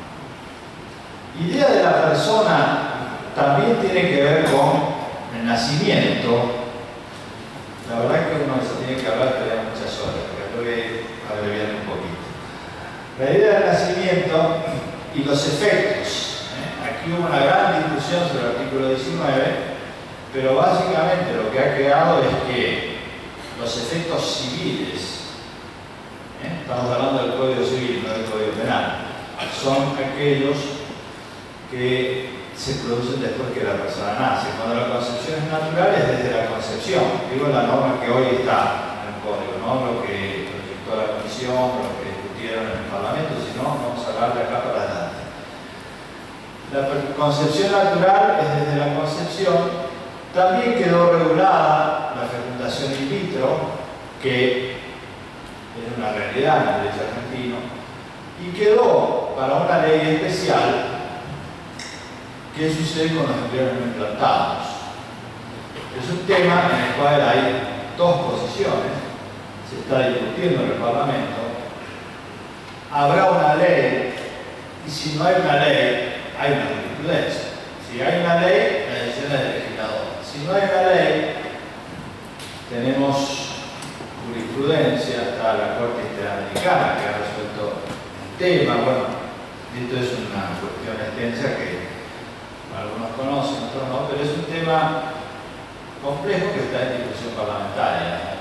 idea de la persona también tiene que ver con el nacimiento. La verdad es que uno se tiene que hablar todavía muchas horas, pero voy a abreviar un poquito. La idea del nacimiento y los efectos. Aquí hubo una gran discusión sobre el artículo 19, pero básicamente lo que ha quedado es que los efectos civiles, estamos hablando del Código Civil, no del Código Penal, son aquellos que se producen después que la persona nace. Cuando la concepción es natural es desde la concepción. Digo la norma que hoy está en el código, no lo que proyectó la comisión, lo que discutieron en el Parlamento, sino vamos a hablar de acá para adelante. La concepción natural es desde la concepción. También quedó regulada la fecundación in vitro, que es una realidad en el derecho argentino, y quedó para una ley especial. ¿Qué sucede con los embriones no implantados? Es un tema en el cual hay dos posiciones, se está discutiendo en el Parlamento. Habrá una ley, y si no hay una ley, hay una jurisprudencia. Si hay una ley, la decisión es del legislador. Si no hay una ley, tenemos jurisprudencia, está la Corte Interamericana que ha resuelto el tema. Bueno, esto es una cuestión extensa que algunos conocen, otros no, pero es un tema complejo que está en discusión parlamentaria.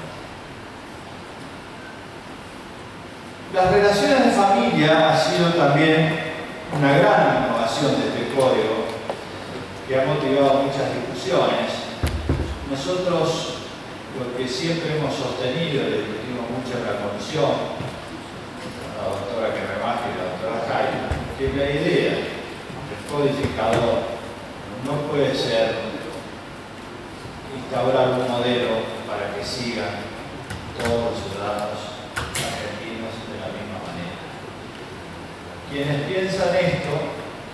Las relaciones de familia ha sido también una gran innovación de este código que ha motivado muchas discusiones. Nosotros lo que siempre hemos sostenido, le discutimos mucho en la comisión, la doctora Kerremach y la doctora Jaime, que la idea del codificador no puede ser instaurar un modelo para que sigan todos los ciudadanos argentinos de la misma manera. Quienes piensan esto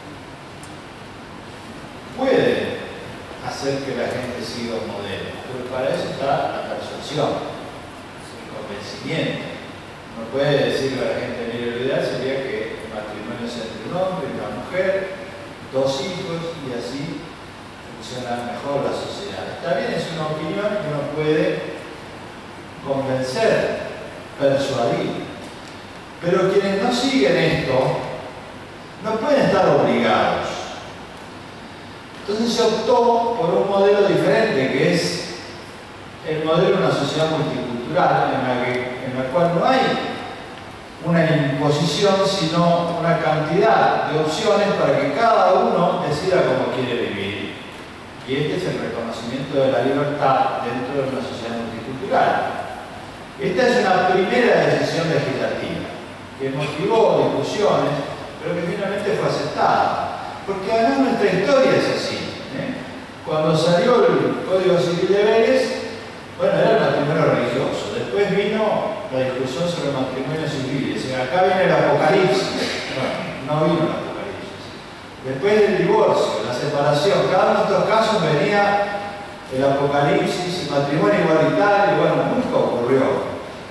pueden hacer que la gente siga un modelo, pero para eso está la persuasión, el convencimiento. No puede decirle a la gente, mire, lo ideal sería que el matrimonio sea entre un hombre y una mujer, dos hijos, y así funciona mejor la sociedad. Está bien, es una opinión que uno puede convencer, persuadir, pero quienes no siguen esto no pueden estar obligados. Entonces se optó por un modelo diferente, que es el modelo de una sociedad multicultural, en la cual no hay una imposición, sino una cantidad de opciones para que cada uno decida cómo quiere vivir. Y este es el reconocimiento de la libertad dentro de una sociedad multicultural. Esta es una primera decisión legislativa que motivó discusiones, pero que finalmente fue aceptada. Porque además nuestra historia es así. Cuando salió el Código Civil de Vélez, bueno, era el matrimonio religioso. Después vino la discusión sobre el matrimonio civil. Es decir, acá viene el apocalipsis. No vino el apocalipsis. Después del divorcio, la separación. Cada uno de estos casos venía el apocalipsis, el matrimonio igualitario. Bueno, nunca ocurrió.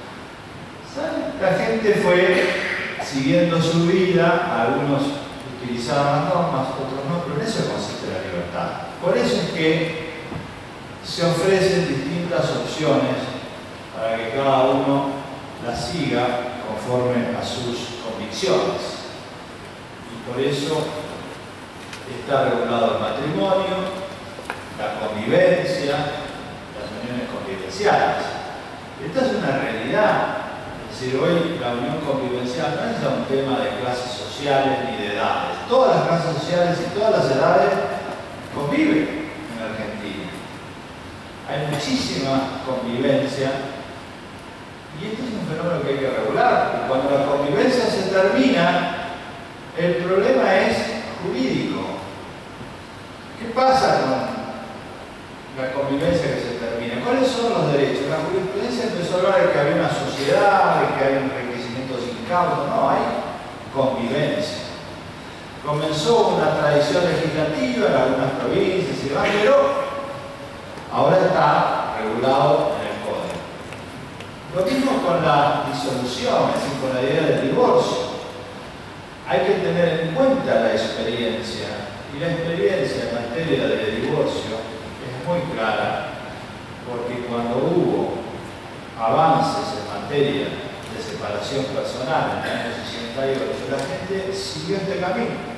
La gente fue siguiendo su vida, algunos utilizaban las normas, otros no, pero en eso consiste la libertad. Por eso es que se ofrecen distintas opciones para que cada uno las siga conforme a sus convicciones. Y por eso está regulado el matrimonio, la convivencia, las uniones convivenciales. Esta es una realidad. Es decir, hoy la unión convivencial no es un tema de clases sociales ni de edades. Todas las clases sociales y todas las edades conviven en Argentina. Hay muchísima convivencia y este es un fenómeno que hay que regular. Y cuando la convivencia se termina, el problema es jurídico. ¿Qué pasa con la convivencia que se termina? ¿Cuáles son los derechos? La jurisprudencia empezó a hablar de que había una sociedad, de que hay un requisito sin causa. No, hay convivencia. Comenzó una tradición legislativa en algunas provincias y demás, pero ahora está regulado en el Código. Lo mismo con la disolución, es decir, con la idea del divorcio. Hay que tener en cuenta la experiencia, y la experiencia en materia de divorcio es muy clara, porque cuando hubo avances en materia de separación personal en el año 68, la gente siguió este camino.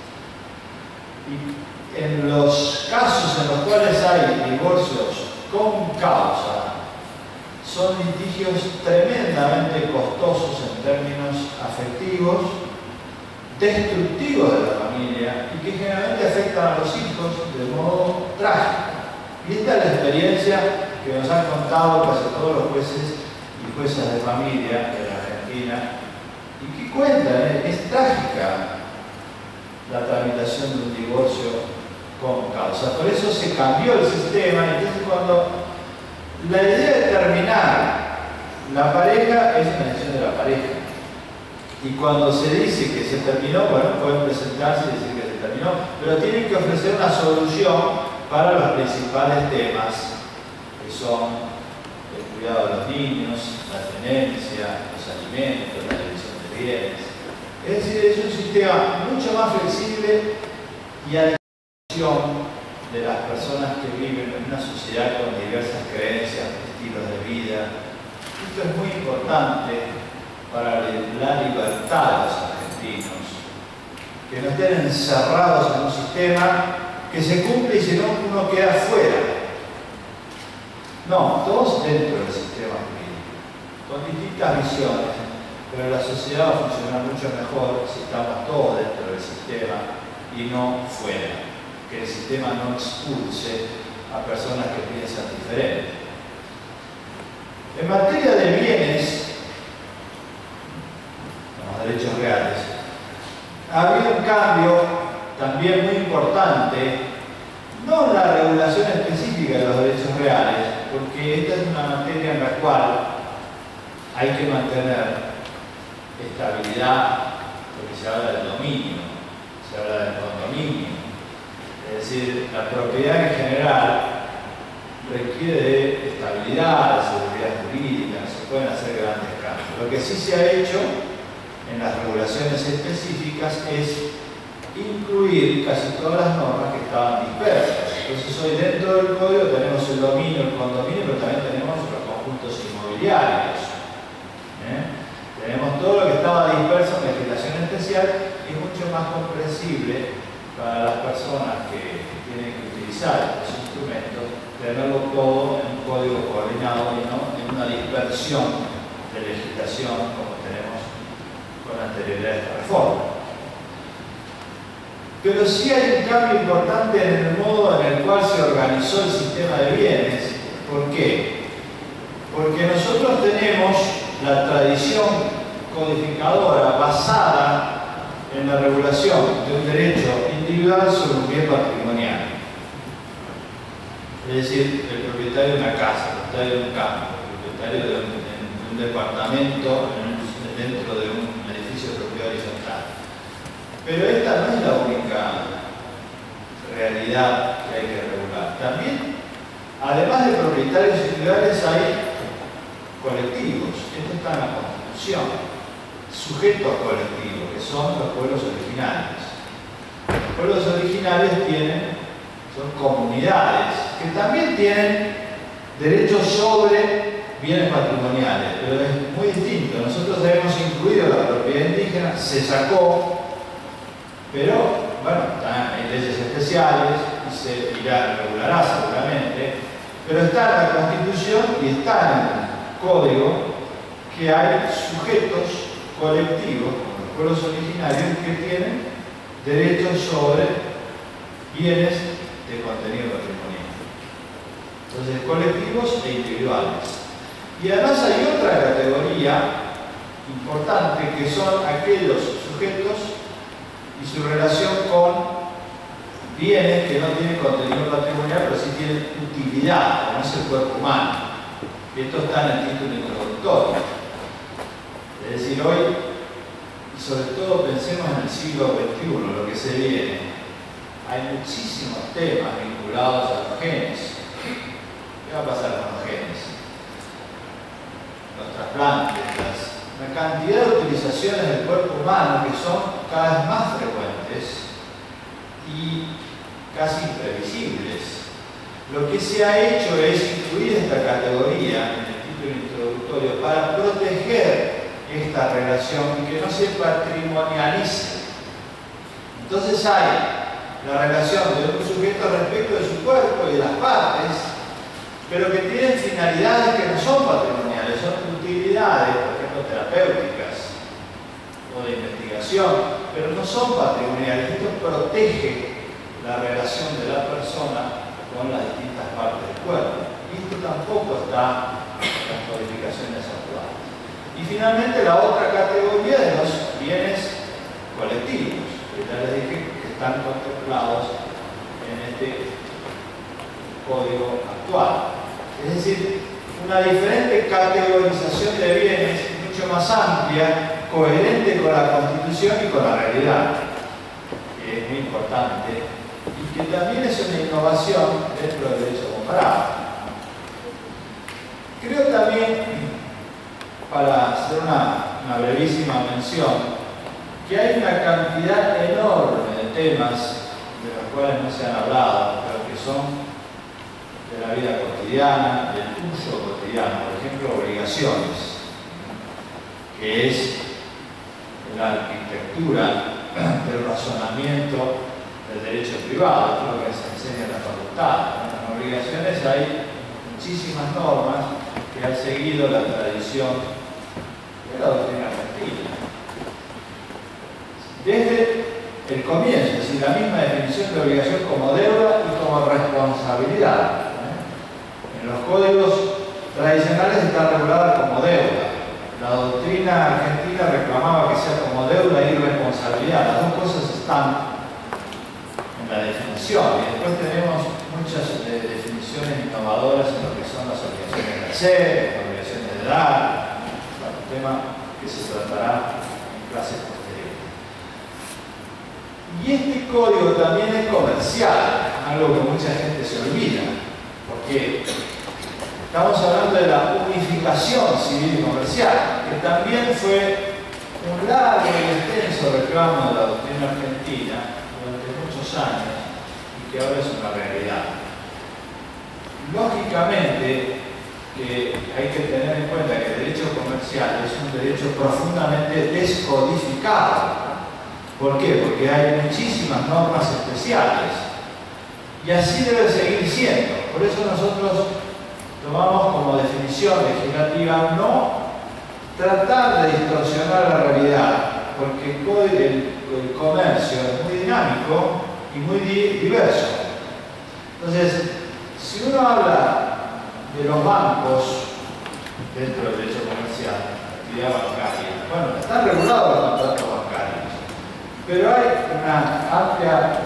Y en los casos en los cuales hay divorcios con causa, son litigios tremendamente costosos en términos afectivos, destructivos de la familia y que generalmente afectan a los hijos de modo trágico. Y esta es la experiencia que nos han contado casi todos los jueces y juezas de familia de la Argentina y que cuentan, es trágica la tramitación de un divorcio con causa. Por eso se cambió el sistema. Entonces, cuando la idea de terminar la pareja es una decisión de la pareja, y cuando se dice que se terminó, bueno, pueden presentarse y decir que se terminó, pero tienen que ofrecer una solución para los principales temas, que son el cuidado de los niños, la tenencia, los alimentos, la división de bienes. Es decir, es un sistema mucho más flexible y a disposición de las personas que viven en una sociedad con diversas creencias, estilos de vida. Esto es muy importante para la libertad de los argentinos, que no estén encerrados en un sistema que se cumple y si no uno queda fuera. No, todos dentro del sistema jurídico, con distintas visiones, pero la sociedad va a funcionar mucho mejor si estamos todos dentro del sistema y no fuera, que el sistema no expulse a personas que piensan diferente. En materia de bienes, los derechos reales, ha habido un cambio también muy importante, no en la regulación específica de los derechos reales, porque esta es una materia en la cual hay que mantener estabilidad, porque se habla del dominio, se habla del condominio, es decir, la propiedad en general requiere de estabilidad, de seguridad jurídica, no se pueden hacer grandes cambios. Lo que sí se ha hecho en las regulaciones específicas es incluir casi todas las normas que estaban dispersas. Entonces hoy dentro del código tenemos el dominio, el condominio, pero también tenemos los conjuntos inmobiliarios. Tenemos todo lo que estaba disperso en legislación especial y es mucho más comprensible para las personas que tienen que utilizar estos instrumentos, tenerlo todo en un código coordinado y no en una dispersión de legislación como tenemos con anterioridad a esta reforma. Pero sí hay un cambio importante en el modo en el cual se organizó el sistema de bienes. ¿Por qué? Porque nosotros tenemos la tradición codificadora basada en la regulación de un derecho individual sobre un bien patrimonial. Es decir, el propietario de una casa, el propietario de un campo, el propietario de un departamento dentro de un edificio de propiedad horizontal. Pero esta no es la única realidad que hay que regular. También, además de propietarios individuales, hay colectivos. Esto está en la Constitución. Sujetos colectivos, que son los pueblos originarios. Los pueblos originarios son comunidades, que también tienen derechos sobre bienes patrimoniales, pero es muy distinto. Nosotros hemos incluido la propiedad indígena, se sacó, pero bueno, hay leyes especiales y se regulará seguramente, pero está en la Constitución y está en el Código que hay sujetos colectivos, como los pueblos originarios, que tienen derechos sobre bienes de contenido patrimonial. Entonces, colectivos e individuales. Y además hay otra categoría importante que son aquellos sujetos y su relación con bienes que no tienen contenido patrimonial, pero sí tienen utilidad, como es el cuerpo humano. Y esto está en el título introductorio. Es decir, hoy, y sobre todo pensemos en el siglo XXI, lo que se viene, hay muchísimos temas vinculados a los genes. ¿Qué va a pasar con los genes? Los trasplantes, una cantidad de utilizaciones del cuerpo humano que son cada vez más frecuentes y casi imprevisibles. Lo que se ha hecho es incluir esta categoría en el título introductorio para proteger esta relación y que no se patrimonialice. Entonces hay la relación de un sujeto respecto de su cuerpo y de las partes, pero que tienen finalidades que no son patrimoniales, son utilidades, por ejemplo, terapéuticas, o o de investigación, pero no son patrimoniales. Esto protege la relación de la persona con las distintas partes del cuerpo. Y esto tampoco está en las codificaciones actuales. Y finalmente la otra categoría de los bienes colectivos, que ya les dije que están contemplados en este código actual. Es decir, una diferente categorización de bienes mucho más amplia, coherente con la Constitución y con la realidad, que es muy importante y que también es una innovación dentro del derecho comparado. Creo también, para hacer una brevísima mención, que hay una cantidad enorme de temas de los cuales no se han hablado, pero que son de la vida cotidiana, del uso cotidiano, por ejemplo, obligaciones, que es la arquitectura del razonamiento del derecho privado, es lo que se enseña en la facultad. En las obligaciones hay muchísimas normas que han seguido la tradición de la doctrina argentina. Desde el comienzo, es decir, la misma definición de obligación como deuda y como responsabilidad. En los códigos tradicionales está regulada como deuda. La doctrina argentina reclamaba que sea como deuda y responsabilidad. Las dos cosas están en la definición. Y después tenemos muchas definiciones innovadoras en lo que son las obligaciones de hacer, las obligaciones de dar, un tema que se tratará en clases posteriores. Y este código también es comercial, algo que mucha gente se olvida, porque estamos hablando de la unificación civil y comercial, que también fue un largo y extenso reclamo de la doctrina argentina durante muchos años y que ahora es una realidad. Lógicamente, que hay que tener en cuenta que el derecho comercial es un derecho profundamente descodificado. ¿Por qué? Porque hay muchísimas normas especiales y así debe seguir siendo. Por eso nosotros tomamos como definición legislativa no tratar de distorsionar la realidad, porque el comercio es muy dinámico y muy diverso. Entonces, si uno habla de los bancos dentro del derecho comercial, actividad bancaria, bueno, están regulados los contratos bancarios, pero hay una amplia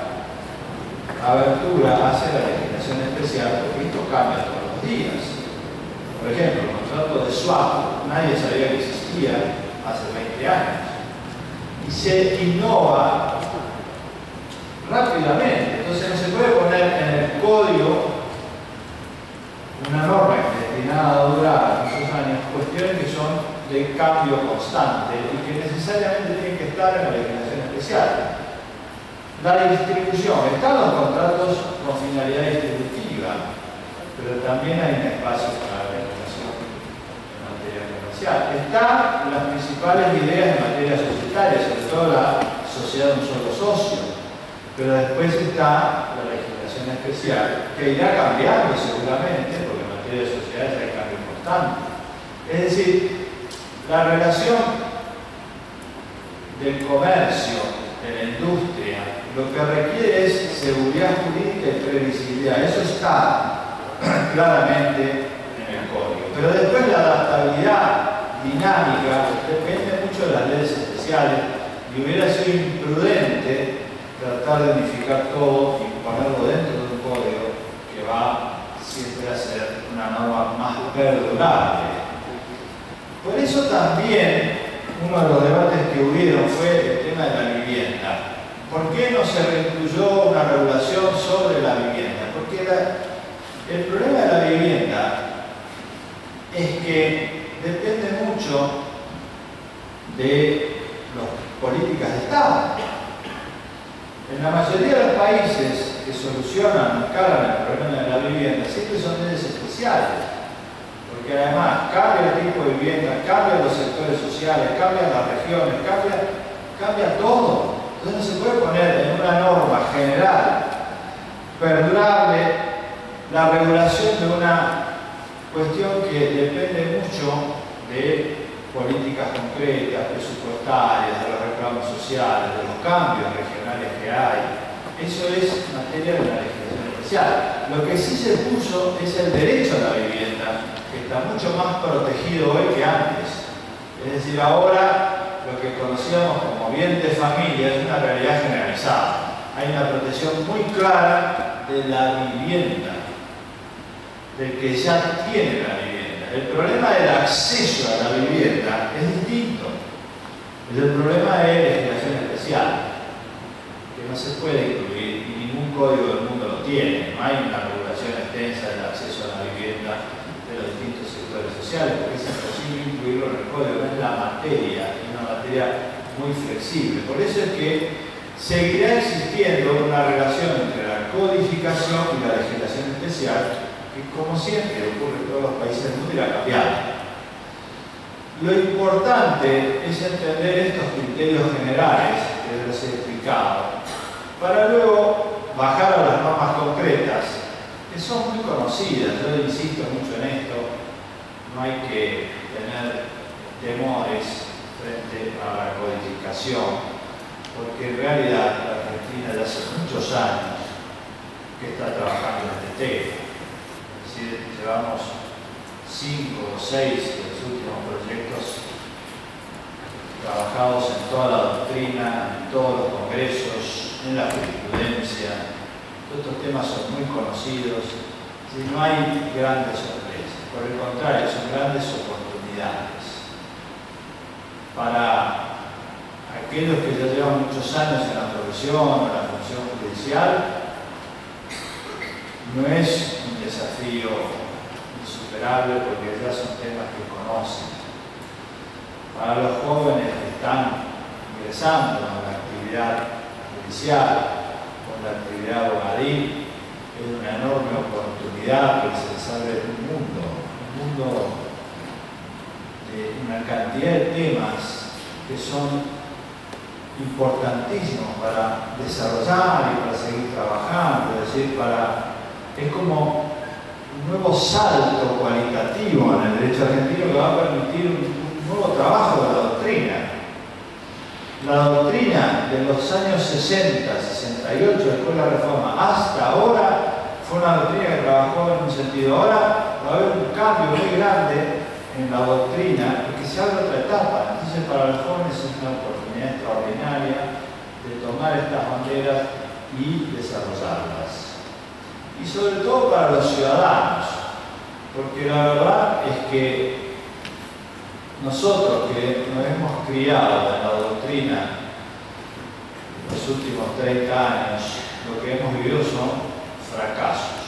abertura hacia la legislación especial, porque esto cambia todos los días. Por ejemplo, el contrato de swap, nadie sabía que existía hace 20 años. Y se innova rápidamente. Entonces no se puede poner en el código una norma destinada a durar muchos años, cuestiones que son de cambio constante y que necesariamente tienen que estar en la legislación especial. La distribución, están los contratos con finalidad distributiva, pero también hay un espacio para la legislación en materia comercial. Están las principales ideas en materia societaria, sobre todo la sociedad de un solo socio, pero después está la legislación especial, que irá cambiando seguramente, porque en materia de sociedades hay cambio constante. Es decir, la relación del comercio, de la industria, lo que requiere es seguridad jurídica y previsibilidad. Eso está claramente en el código. Pero después la adaptabilidad dinámica depende mucho de las leyes especiales y hubiera sido imprudente tratar de unificar todo y ponerlo dentro de un código que va siempre a ser una norma más perdurable. Por eso también uno de los debates que hubieron fue el tema de la vivienda. ¿Por qué no se reincluyó una regulación sobre la vivienda? Porque el problema de la vivienda es que depende mucho de las políticas de Estado. En la mayoría de los países que solucionan, encaran el problema de la vivienda, siempre son leyes especiales. Porque además cambia el tipo de vivienda, cambian los sectores sociales, cambian las regiones, cambia todo. Entonces no se puede poner en una norma general, perdurable, la regulación de una cuestión que depende mucho de políticas concretas, presupuestarias, de los reclamos sociales, de los cambios regionales que hay. Eso es materia de la legislación especial. Lo que sí se puso es el derecho a la vivienda, que está mucho más protegido hoy que antes. Es decir, ahora lo que conocíamos como bien de familia es una realidad generalizada. Hay una protección muy clara de la vivienda, del que ya tiene la vivienda. El problema del acceso a la vivienda es distinto. El problema de legislación especial, que no se puede incluir y ningún código del mundo lo tiene. No hay una regulación extensa del acceso a la vivienda de los distintos sectores sociales, porque es imposible incluirlo en el código. No es la materia, es una materia muy flexible. Por eso es que seguirá existiendo una relación entre la codificación y la legislación especial, que como siempre ocurre en todos los países del mundo, irá cambiando. Lo importante es entender estos criterios generales que les he explicado, para luego bajar a las normas concretas, que son muy conocidas. Yo insisto mucho en esto, no hay que tener temores frente a la codificación, porque en realidad la Argentina ya hace muchos años que está trabajando en este tema. Llevamos 5 o 6 de los últimos proyectos trabajados en toda la doctrina, en todos los congresos, en la jurisprudencia. Todos estos temas son muy conocidos y no hay grandes sorpresas. Por el contrario, son grandes oportunidades para aquellos que ya llevan muchos años en la profesión o en la función judicial. No es un desafío insuperable porque ya son temas que conocen. Para los jóvenes que están ingresando a la actividad judicial o en la actividad abogadil, es una enorme oportunidad que se les abre un mundo de una cantidad de temas que son importantísimos para desarrollar y para seguir trabajando, es decir, es como un nuevo salto cualitativo en el derecho argentino que va a permitir un nuevo trabajo de la doctrina. La doctrina de los años 60, 68, después de la reforma, hasta ahora, fue una doctrina que trabajó en un sentido. Ahora va a haber un cambio muy grande en la doctrina y que se abre otra etapa. Entonces, para los jóvenes es una oportunidad extraordinaria de tomar estas banderas y desarrollarlas. Y sobre todo para los ciudadanos, porque la verdad es que nosotros que nos hemos criado en la doctrina los últimos 30 años, lo que hemos vivido son fracasos.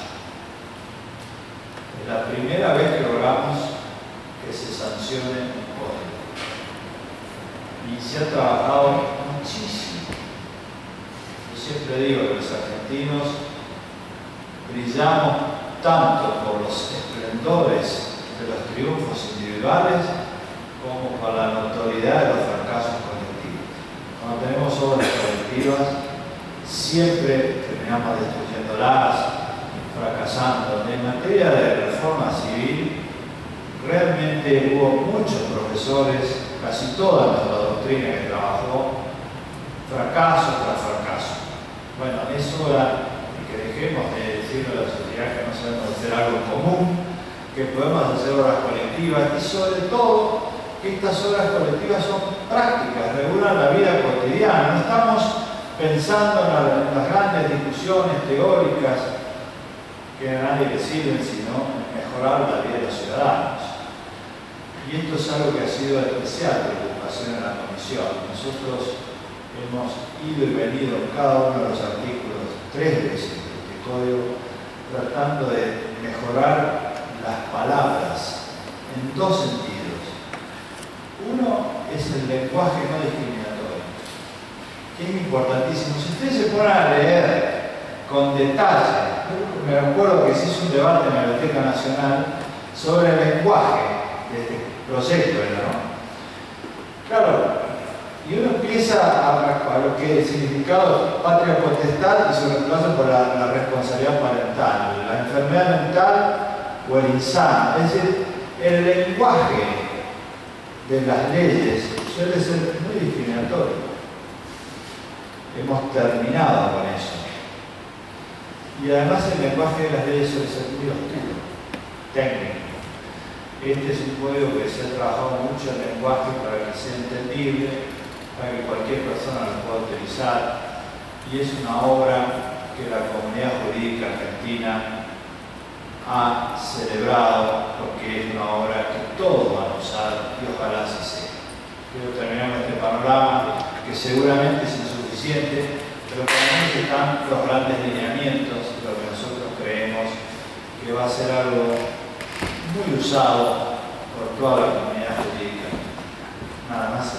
Es la primera vez que logramos que se sancione un código. Y se ha trabajado muchísimo. Yo siempre digo que los argentinos brillamos tanto por los esplendores de los triunfos individuales como por la notoriedad de los fracasos colectivos. Cuando tenemos obras colectivas, siempre terminamos destruyéndolas, fracasando. En materia de reforma civil, realmente hubo muchos profesores, casi toda nuestra doctrina que trabajó, fracaso tras fracaso. Bueno, es hora que dejemos de decirle a la sociedad que no sabemos hacer algo en común, que podemos hacer obras colectivas y sobre todo que estas obras colectivas son prácticas, regulan la vida cotidiana. No estamos pensando en las grandes discusiones teóricas que a nadie le sirven, sino en mejorar la vida de los ciudadanos. Y esto es algo que ha sido de especial preocupación en la comisión. Nosotros hemos ido y venido en cada uno de los artículos 3 veces de este código, tratando de mejorar las palabras en dos sentidos. Uno es el lenguaje no discriminatorio, que es importantísimo. Si ustedes se ponen a leer con detalle, me acuerdo que se hizo un debate en la Biblioteca Nacional sobre el lenguaje de este proyecto, ¿no? Claro, y uno empieza a lo que es el significado patria potestad y su reemplazo por la responsabilidad parental, la enfermedad mental o el insano. Es decir, el lenguaje de las leyes suele ser muy discriminatorio. Hemos terminado con eso. Y además el lenguaje de las leyes suele ser muy hostil, técnico. Este es un código que se ha trabajado mucho el lenguaje para que sea entendible, para que cualquier persona lo pueda utilizar, y es una obra que la comunidad jurídica argentina ha celebrado porque es una obra que todos van a usar y ojalá así sea. Quiero terminar con este panorama que seguramente es insuficiente, pero por lo menos están los grandes lineamientos de lo que nosotros creemos que va a ser algo muy usado por toda la comunidad jurídica. Nada más.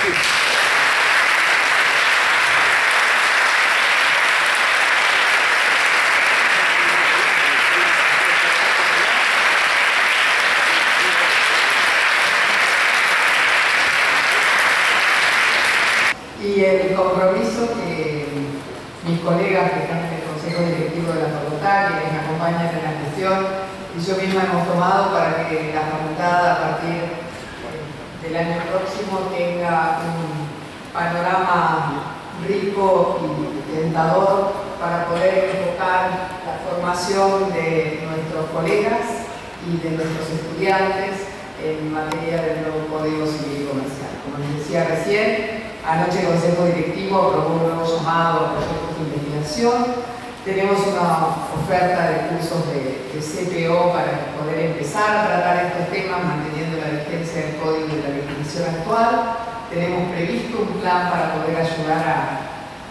Y el compromiso que mis colegas que están en el Consejo Directivo de la Facultad, quienes me acompañan en la gestión, y yo misma hemos tomado para que la Facultad a partir del año próximo tenga un panorama rico y tentador para poder enfocar la formación de nuestros colegas y de nuestros estudiantes en materia del nuevo Código Civil y Comercial. Como les decía recién, anoche el Consejo Directivo aprobó un nuevo llamado a proyectos de investigación. Tenemos una oferta de cursos de CPO para poder empezar a tratar estos temas manteniendo la vigencia del código y de la legislación actual. Tenemos previsto un plan para poder ayudar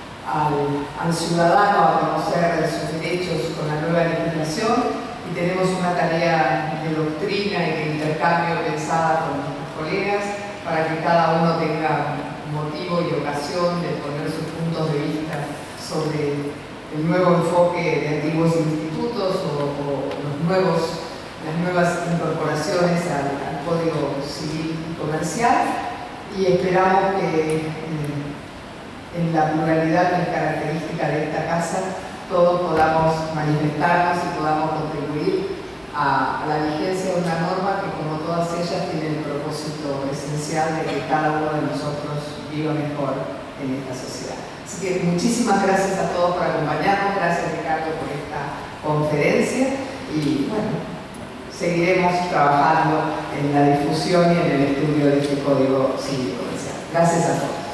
al ciudadano a conocer sus derechos con la nueva legislación, y tenemos una tarea de doctrina y de intercambio pensada con nuestros colegas para que cada uno tenga motivo y ocasión de poner sus puntos de vista sobre el nuevo enfoque de antiguos institutos o las nuevas incorporaciones al Código Civil y Comercial, y esperamos que en la pluralidad que es característica de esta casa todos podamos manifestarnos y podamos contribuir a la vigencia de una norma que, como todas ellas, tiene el propósito esencial de que cada uno de nosotros viva mejor en esta sociedad. Así que muchísimas gracias a todos por acompañarnos, gracias Ricardo por esta conferencia, y bueno, seguiremos trabajando en la difusión y en el estudio de este Código Civil y Comercial. Gracias a todos.